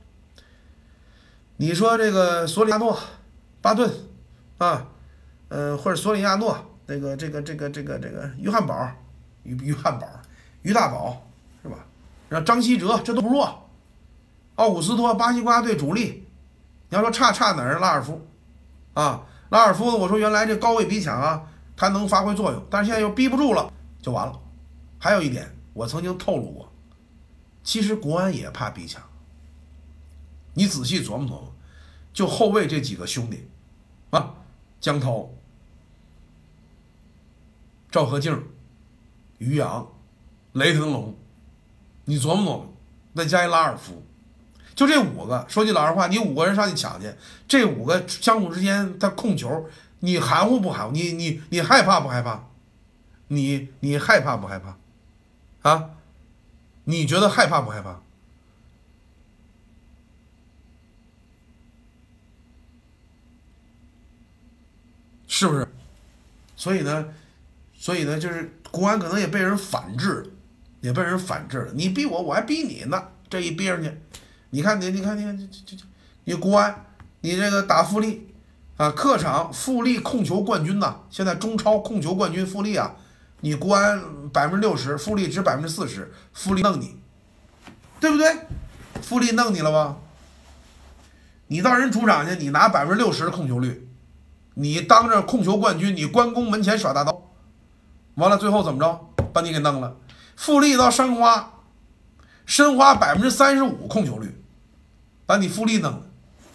这个索里亚诺、巴顿啊，或者索里亚诺，这个于汉堡、于大宝是吧？然后张稀哲这都不弱，奥古斯托巴西国家队主力，你要说差哪儿？拉尔夫啊，拉尔夫我说原来这高位逼抢啊，他能发挥作用，但是现在又逼不住了，就完了。还有一点，我曾经透露过，其实国安也怕逼抢。你仔细琢磨琢磨，就后卫这几个兄弟啊，江涛、赵和静、于洋、雷腾龙，你琢磨琢磨，再加一拉尔夫，就这5个。说句老实话，你5个人上去抢去，这5个相互之间他控球，你含糊不含糊？你害怕不害怕？你害怕不害怕？啊？你觉得害怕不害怕？是不是？所以呢，就是国安可能也被人反制了，你逼我，我还逼你呢，这一逼上去，你看你国安，你这个打富力啊，客场富力控球冠军呐，现在中超控球冠军富力啊，你国安60%，富力只40%，富力弄你，对不对？富力弄你了吧？你到人主场去，你拿60%的控球率。你当着控球冠军，你关公门前耍大刀，完了最后怎么着？把你给弄了。富力到申花35%控球率，把你富力弄了。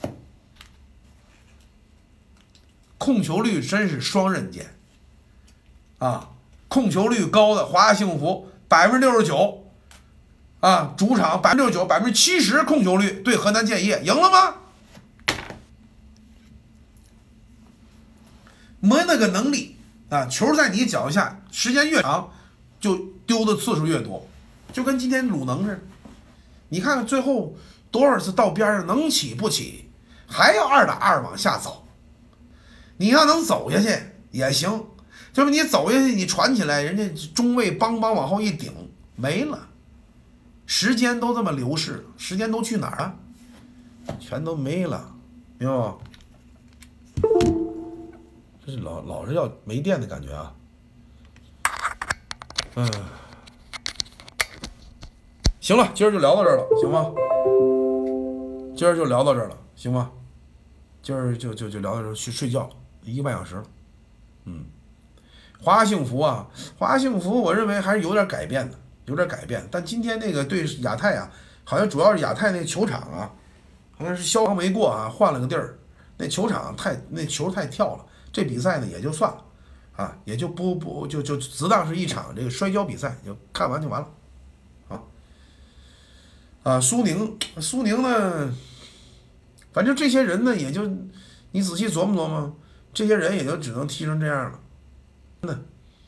控球率真是双刃剑啊！控球率高的华夏幸福69%啊，主场69%、70%控球率对河南建业赢了吗？没那个能力啊！球在你脚下，时间越长，就丢的次数越多，就跟今天鲁能似的。你看看最后多少次到边上能起不起，还要2打2往下走。你要能走下去也行，就是你走下去，你传起来，人家中卫邦往后一顶，没了。时间都这么流逝了，时间都去哪儿了？全都没了，明白吗？这是老是要没电的感觉啊！行了，今儿就聊到这儿了，行吗？今儿就聊到这儿了，行吗？今儿就聊到这儿，去睡觉，1个半小时了。华夏幸福啊，华夏幸福，我认为还是有点改变的，但今天那个对亚太啊，好像主要是亚太那个球场啊，好像是消防没过啊，换了个地儿，那球场那球太跳了。这比赛呢也就算了，啊，也就不就只当是一场这个摔跤比赛，就看完就完了，啊，苏宁呢，反正这些人呢也就你仔细琢磨琢磨，这些人也就只能踢成这样了，真的，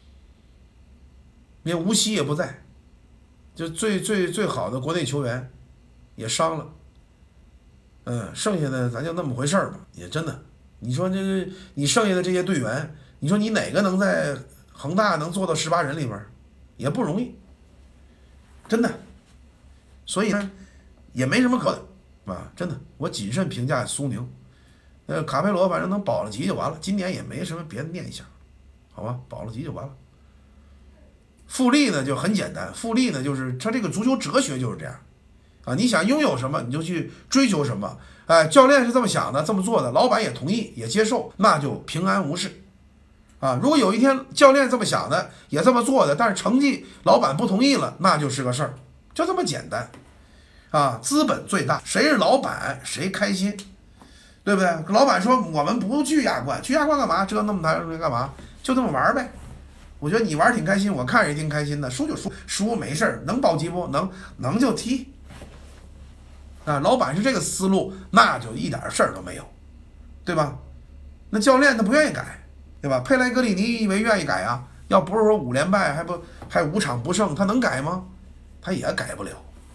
连吴曦也不在，就最好的国内球员也伤了，剩下的咱就那么回事儿吧，也真的。你说这个，你剩下的这些队员，你说你哪个能在恒大能做到18人里边，也不容易，真的。所以呢，也没什么可的啊，真的。我谨慎评价苏宁，卡佩罗反正能保了级就完了，今年也没什么别的念想，好吧，保了级就完了。富力呢就很简单，富力呢就是他这个足球哲学就是这样，啊，你想拥有什么你就去追求什么。教练是这么想的，这么做的，老板也同意，也接受，那就平安无事，啊。如果有一天教练这么想的，也这么做的，但是成绩老板不同意了，那就是个事儿，就这么简单，啊。资本最大，谁是老板谁开心， 对不对？老板说我们不去亚冠，去亚冠干嘛？折那么大干嘛？就这么玩呗。我觉得你玩挺开心，我看着也挺开心的。输就输，输没事儿，能保级不能就踢。啊，老板是这个思路，那就一点事儿都没有，对吧？那教练他不愿意改，对吧？佩莱格里尼以为愿意改啊？要不是说5连败还5场不胜，他能改吗？他也改不了，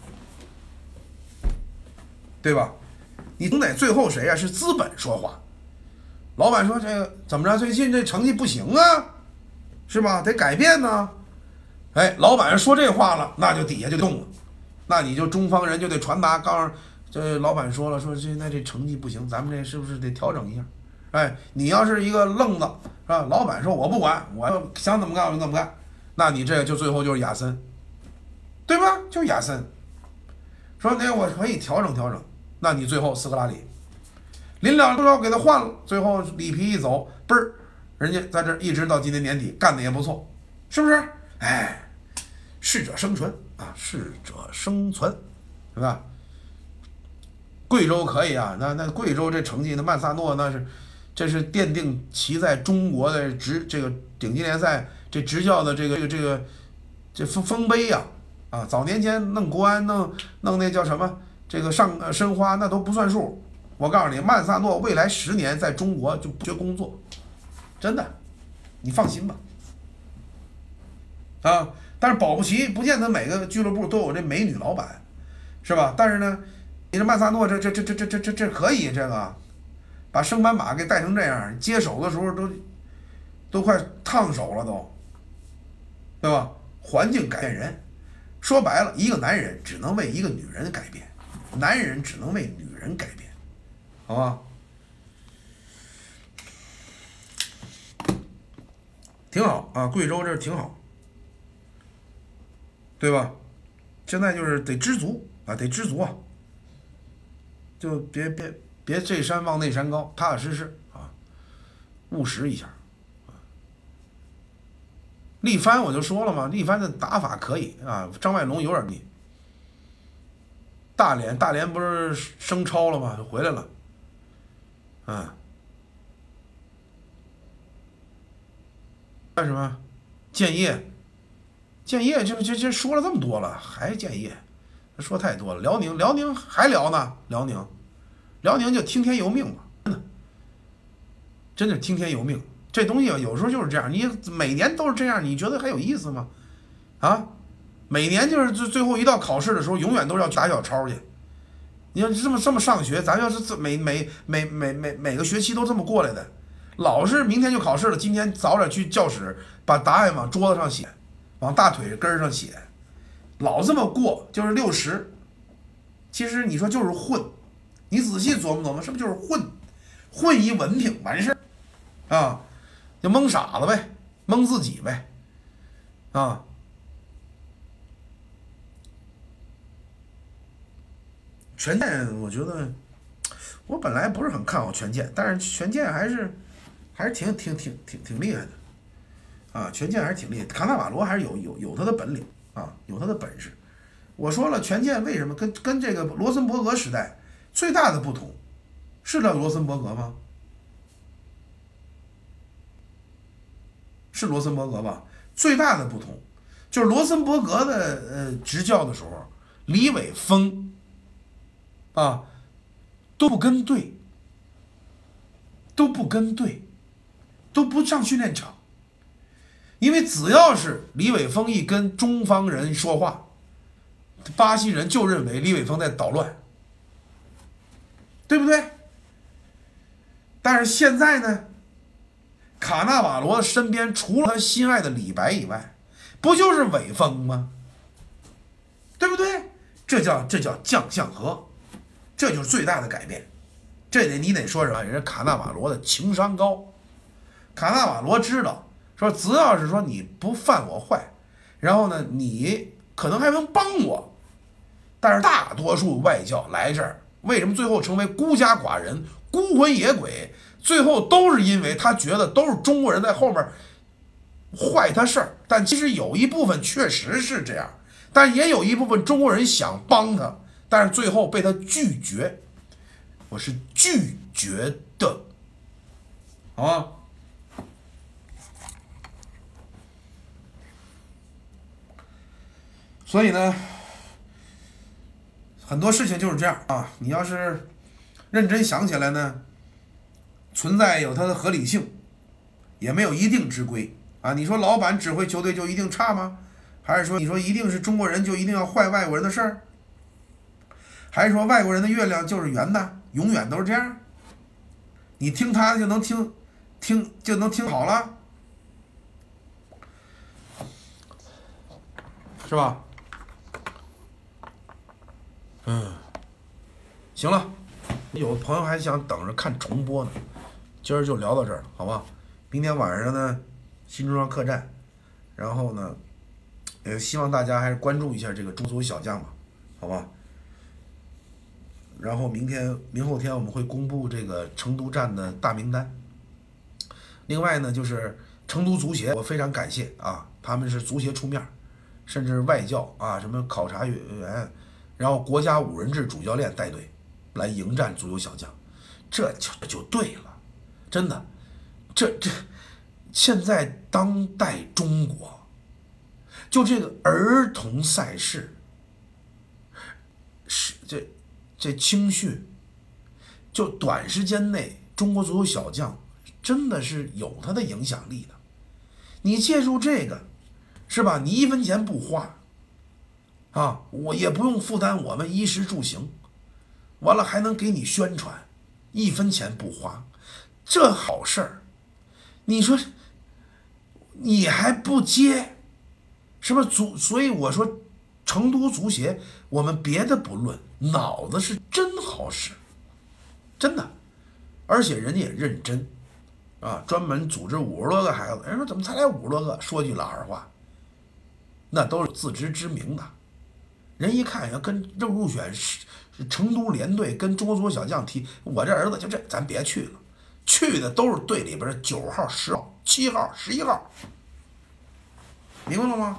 对吧？你总得最后谁啊？是资本说话。老板说这个怎么着？最近这成绩不行啊，是吧？得改变呢。哎，老板说这话了，那就底下就动了，那你就中方人就得传达，告诉这老板说了，说现在这成绩不行，咱们这是不是得调整一下？哎，你要是一个愣子，是吧？老板说我不管，我想怎么干我就怎么干，那你这就最后就是亚森，对吧？就是亚森。说那我可以调整调整，那你最后斯科拉里，临了都要给他换了，最后里皮一走，嘣儿，人家在这一直到今年年底干的也不错，是不是？哎，适者生存啊，适者生存，是吧？贵州可以啊，那贵州这成绩，那曼萨诺这是奠定其在中国的这个顶级联赛这执教的这丰碑呀啊！早年间弄国安弄那叫什么这个申花那都不算数。我告诉你，曼萨诺未来10年在中国就不缺工作，真的，你放心吧。啊，但是保不齐不见得每个俱乐部都有这美女老板，是吧？但是呢，你这曼萨诺这可以，这个把升班马给带成这样，接手的时候都快烫手了都，对吧？环境改变人，说白了，一个男人只能为一个女人改变，男人只能为女人改变，好吧？挺好啊，贵州这挺好，对吧？现在就是得知足啊，得知足啊，就别这山望那山高，踏踏实实啊，务实一下。力帆我就说了嘛，力帆的打法可以啊，张外龙有点腻。大连不是升超了吗？就回来了，干什么？建业这说了这么多了，还建业，说太多了。辽宁还聊呢，辽宁就听天由命吧，真的听天由命。这东西有时候就是这样，你每年都是这样，你觉得还有意思吗？啊，每年就是最后一到考试的时候，永远都是要打小抄去。你要这么上学，咱要是每个学期都这么过来的，老是明天就考试了，今天早点去教室把答案往桌子上写，往大腿根上写，老这么过就是60。其实你说就是混，你仔细琢磨琢磨，是不是就是混一文凭完事儿啊？就蒙傻了呗，蒙自己呗，啊！权健，我觉得我本来不是很看好权健，但是权健还是挺厉害的，啊！权健还是挺厉害，卡纳瓦罗还是有他的本领啊，有他的本事。我说了，权健为什么跟这个罗森伯格时代最大的不同，是叫罗森伯格吗？是罗森伯格吧？最大的不同就是罗森伯格的执教的时候，李玮峰啊都不跟队，都不上训练场，因为只要是李玮峰一跟中方人说话，巴西人就认为李玮峰在捣乱，对不对？但是现在呢？卡纳瓦罗的身边除了他心爱的李白以外，不就是韦锋吗？对不对？这叫将相和，这就是最大的改变。你得说什么？人家卡纳瓦罗的情商高，卡纳瓦罗知道说，只要是说你不犯我坏，然后呢，你可能还能帮我，但是大多数外教来这儿，为什么最后成为孤家寡人、孤魂野鬼？最后都是因为他觉得都是中国人在后面坏他事儿，但其实有一部分确实是这样，但也有一部分中国人想帮他，但是最后被他拒绝。我是拒觉得，好吗？所以呢，很多事情就是这样啊。你要是认真想起来呢，存在有它的合理性，也没有一定之规啊。你说老板指挥球队就一定差吗？还是说你说一定是中国人就一定要坏外国人的事儿？还是说外国人的月亮就是圆的，永远都是这样？你听他就能听好了，是吧？行了，有朋友还想等着看重播呢，今儿就聊到这儿了，好吧？明天晚上呢，新中央客栈，然后呢，也希望大家还是关注一下这个中足小将吧，好吧？然后明后天我们会公布这个成都站的大名单。另外呢，就是成都足协，我非常感谢啊，他们是足协出面，甚至外教啊，什么考察员，然后国家5人制主教练带队来迎战足球小将，这就对了，真的，这现在当代中国，就这个儿童赛事，是这青训，就短时间内中国足球小将真的是有它的影响力的。你借助这个，是吧？你1分钱不花，啊，我也不用负担我们衣食住行，完了还能给你宣传，1分钱不花，这好事儿，你说你还不接，是不是所以我说成都足协，我们别的不论，脑子是真好使，真的，而且人家也认真啊，专门组织50多个孩子。人说怎么才来50多个？说句老实话，那都是自知之明的。人一看要跟入选成都联队，跟中国足球小将踢，我这儿子就这，咱别去了。去的都是队里边的9号、10号、7号、11号，明白了吗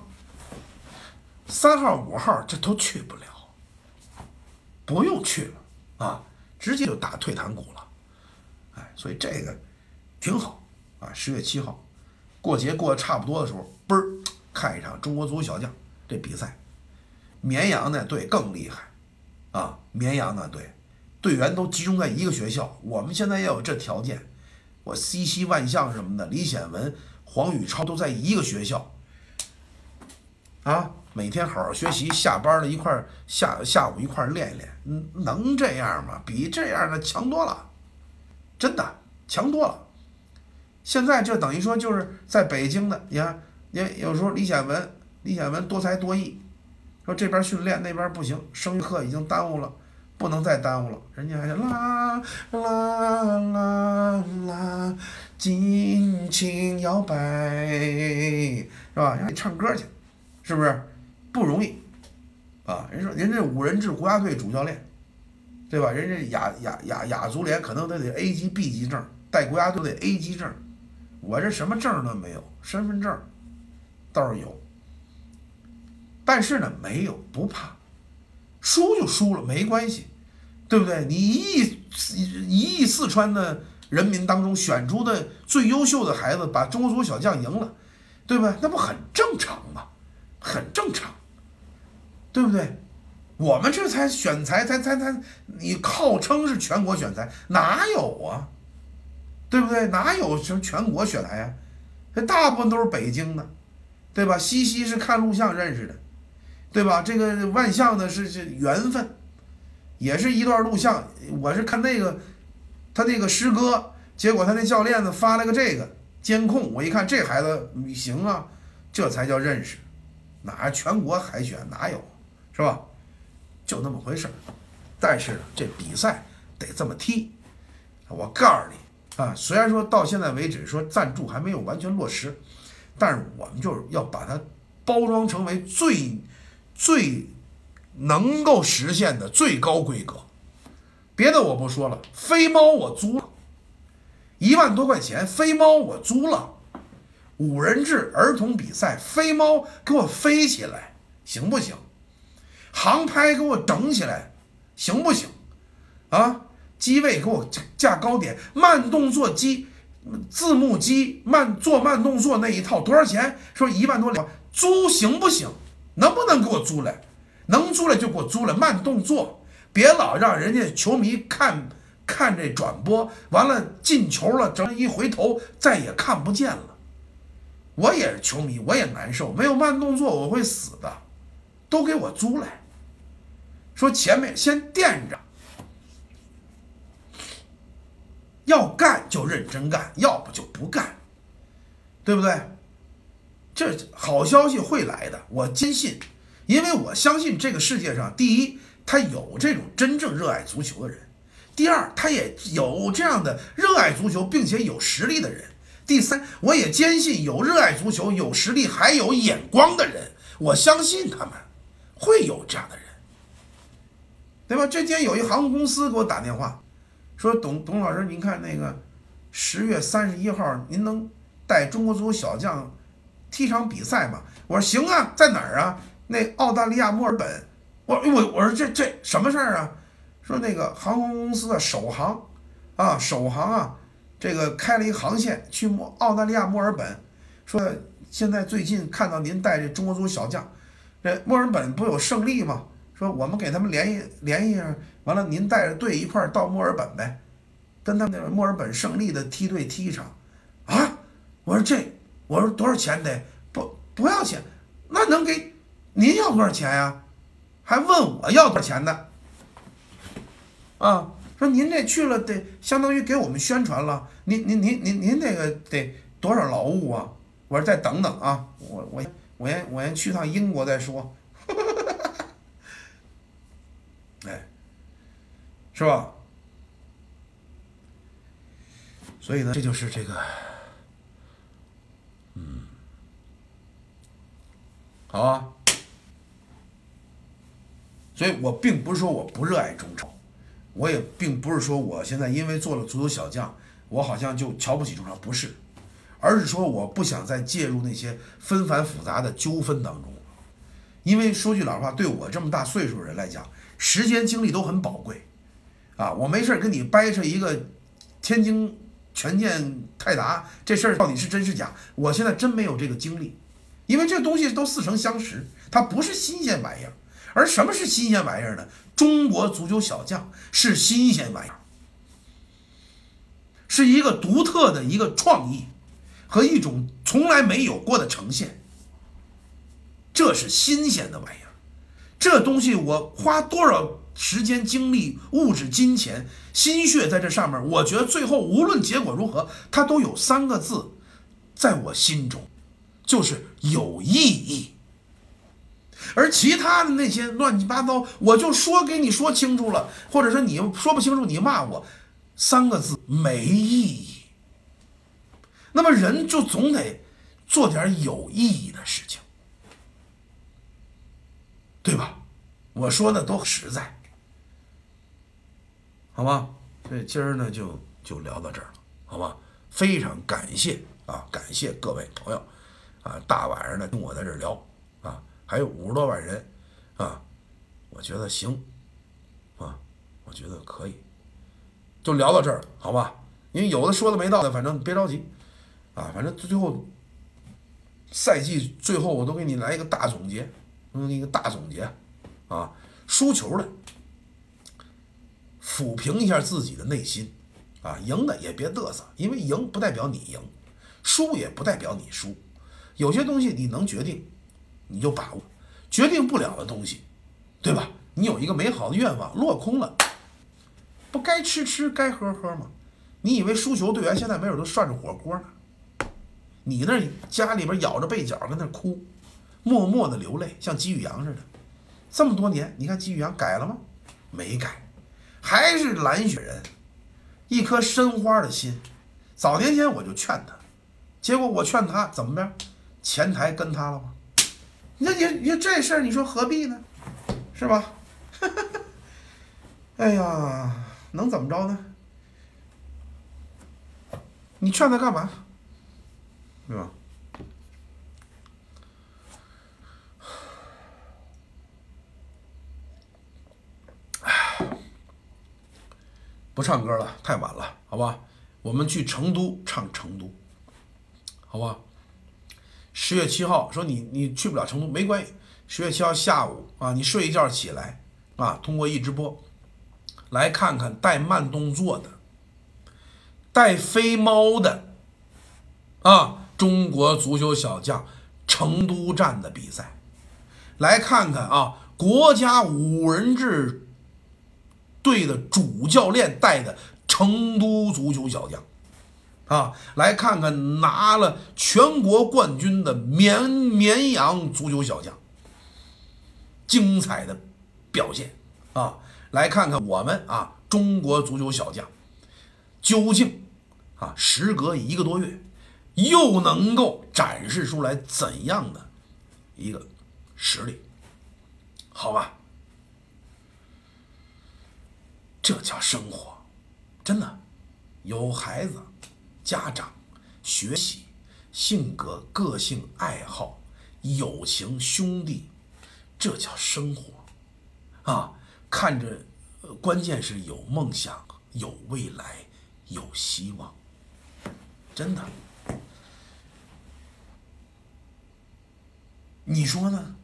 ？3号、5号这都去不了，不用去了啊，直接就打退堂鼓了。哎，所以这个挺好啊。10月7号，过节过得差不多的时候，嘣儿看一场中国足球小将这比赛。绵阳那队更厉害啊！绵阳那队员都集中在一个学校，我们现在也有这条件。我西溪万象什么的，李显文、黄宇超都在一个学校啊，每天好好学习，下班了一块下午一块练一练，能这样吗？比这样的强多了，真的强多了。现在这等于说就是在北京的，你看，有时候李显文多才多艺，说这边训练那边不行，声乐课已经耽误了，不能再耽误了。人家还是啦啦啦啦，尽情摇摆，是吧？让你唱歌去，是不是？不容易啊！人这5人制国家队主教练，对吧？人这亚足联可能都得 A 级 B 级证，带国家队得 A 级证，我这什么证都没有，身份证倒是有。但是呢，没有不怕，输就输了，没关系，对不对？你一亿四川的人民当中选出的最优秀的孩子，把中国足球小将赢了，对吧？那不很正常吗？很正常，对不对？我们这才选材，你号称是全国选材，哪有啊？对不对？哪有什么全国选材啊？这大部分都是北京的，对吧？西溪是看录像认识的。对吧？这个万象呢是缘分，也是一段录像。我是看那个他那个师哥，结果他那教练呢发了个这个监控，我一看这孩子行啊，这才叫认识。哪全国海选哪有，是吧？就那么回事。但是呢，这比赛得这么踢。我告诉你啊，虽然说到现在为止说赞助还没有完全落实，但是我们就是要把它包装成为最能够实现的最高规格。别的我不说了，飞猫我租了，1万多块钱，飞猫我租了，5人制儿童比赛，飞猫给我飞起来，行不行？航拍给我整起来，行不行？啊， 机位给我架高点，慢动作机、字幕机做慢动作那一套多少钱？说1万多2万，租行不行？能不能给我租来？能租来就给我租来，慢动作，别老让人家球迷看这转播，完了进球了，整一回头再也看不见了。我也是球迷，我也难受，没有慢动作我会死的，都给我租来。说前面先垫着。要干就认真干，要不就不干，对不对？这好消息会来的，我坚信，因为我相信这个世界上，第一，他有这种真正热爱足球的人；第二，他也有这样的热爱足球并且有实力的人；第三，我也坚信有热爱足球、有实力还有眼光的人，我相信他们会有这样的人，对吧？这今天有一航空公司给我打电话。说董老师，您看那个10月31号，您能带中国足球小将踢场比赛吗？我说行啊，在哪儿啊？那澳大利亚墨尔本。我说这什么事儿啊？说那个航空公司的首航啊，这个开了一航线去澳大利亚墨尔本。说现在最近看到您带这中国足球小将，这墨尔本不有胜利吗？说我们给他们联系上，完了您带着队一块儿到墨尔本呗，跟他们那墨尔本胜利的梯队踢一场啊！我说多少钱得？不要钱，那能给您要多少钱呀？还问我要多少钱呢？啊，说您这去了得相当于给我们宣传了，您那个得多少劳务啊？我说再等等啊，我先去趟英国再说。哎，是吧？所以呢，这就是这个，好啊。所以我并不是说我不热爱中超，我也并不是说我现在因为做了足球小将，我好像就瞧不起中超，不是，而是说我不想再介入那些纷繁复杂的纠纷当中。因为说句老实话，对我这么大岁数的人来讲，时间精力都很宝贵，啊，我没事跟你掰扯一个天津权健泰达这事儿到底是真是假，我现在真没有这个精力，因为这东西都似曾相识，它不是新鲜玩意儿。而什么是新鲜玩意儿呢？中国足球小将是新鲜玩意儿，是一个独特的一个创意和一种从来没有过的呈现，这是新鲜的玩意儿。这东西我花多少时间、精力、物质、金钱、心血在这上面，我觉得最后无论结果如何，它都有3个字，在我心中，就是有意义。而其他的那些乱七八糟，我就给你说清楚了，或者说你说不清楚，你骂我，3个字没意义。那么人就总得做点有意义的事情，对吧？我说的都实在，好吧？所以今儿呢就聊到这儿了，好吧？非常感谢啊，感谢各位朋友啊，大晚上的跟我在这儿聊啊，还有50多万人啊，我觉得行啊，我觉得可以，就聊到这儿，好吧？因为有的说的没到的，反正别着急啊，反正最后赛季最后我都给你来一个大总结，一个大总结啊，输球的抚平一下自己的内心啊，赢的也别嘚瑟，因为赢不代表你赢，输也不代表你输，有些东西你能决定你就把握，决定不了的东西，对吧？你有一个美好的愿望落空了，不该吃该喝吗？你以为输球队员现在没准都涮着火锅呢，你那家里边咬着被角跟那哭，默默的流泪，像季宇阳似的。这么多年，你看季宇阳改了吗？没改，还是蓝血人，一颗申花的心。早年间我就劝他，结果我劝他怎么着，前台跟他了吗？你这事儿，你说何必呢？是吧？哎呀，能怎么着呢？你劝他干嘛？对吧？ 不唱歌了，太晚了，好吧？我们去成都唱成都，好吧？10月7号说你去不了成都没关系，10月7号下午啊，你睡一觉起来啊，通过一直播来看看带慢动作的、带飞猫的啊，中国足球小将成都站的比赛，来看看啊，国家5人制队的主教练带的成都足球小将啊，来看看拿了全国冠军的绵阳足球小将精彩的表现啊，来看看我们啊中国足球小将究竟啊时隔1个多月又能够展示出来怎样的一个实力，好吧？这叫生活，真的，有孩子、家长、学习、性格、个性、爱好、友情、兄弟，这叫生活啊！看着，关键是有梦想、有未来、有希望，真的。你说呢？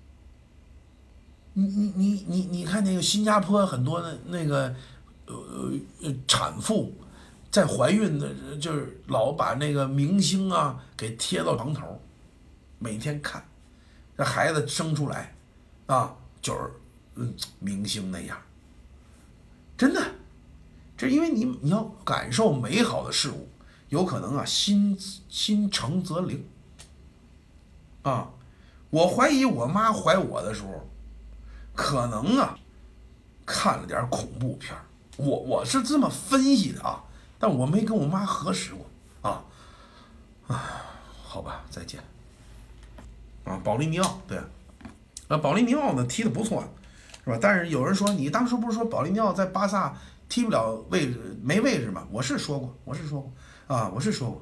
你看那个新加坡很多的那个产妇在怀孕的，就是老把那个明星啊给贴到床头，每天看，这孩子生出来啊就是明星那样，真的，这因为你要感受美好的事物，有可能啊心诚则灵啊。我怀疑我妈怀我的时候，可能啊看了点恐怖片，我是这么分析的啊，但我没跟我妈核实过啊。好吧，再见。啊，保利尼奥对，保利尼奥呢踢得不错，是吧？但是有人说你当时不是说保利尼奥在巴萨踢不了位置没位置吗？我是说过啊，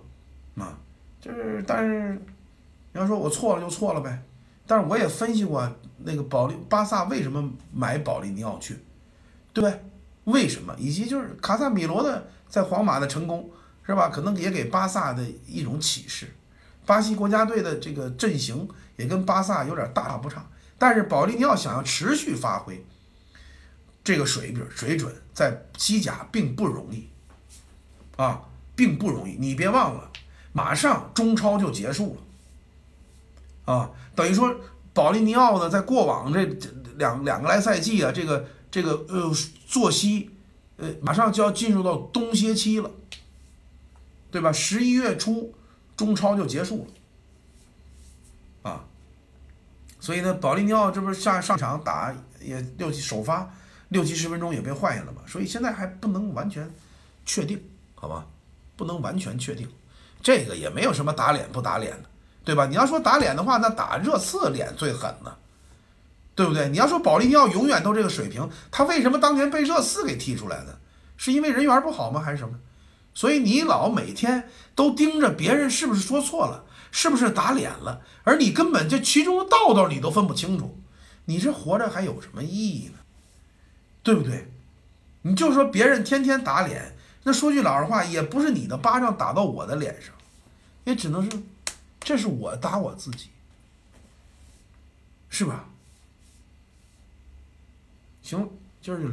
就是但是你要说我错了就错了呗。但是我也分析过那个巴萨为什么买保利尼奥去，对不对？为什么？以及就是卡萨米罗的在皇马的成功，是吧？可能也给巴萨的一种启示。巴西国家队的这个阵型也跟巴萨有点大差不差，但是保利尼奥想要持续发挥这个水准，在西甲并不容易啊，并不容易。你别忘了，马上中超就结束了。啊，等于说保利尼奥呢，在过往这两个来赛季啊，这个作息，马上就要进入到冬歇期了，对吧？11月初中超就结束了，啊，所以呢，保利尼奥这不是上场打也首发60-70分钟也被换下了嘛，所以现在还不能完全确定，好吧？不能完全确定，这个也没有什么打脸不打脸的。对吧？你要说打脸的话，那打热刺脸最狠呢，对不对？你要说保利尼奥永远都这个水平，他为什么当年被热刺给踢出来的？是因为人缘不好吗？还是什么？所以你老每天都盯着别人是不是说错了，是不是打脸了，而你根本这其中的道道你都分不清楚，你这活着还有什么意义呢？对不对？你就说别人天天打脸，那说句老实话，也不是你的巴掌打到我的脸上，也只能是。这是我打我自己，是吧？行了，今儿就。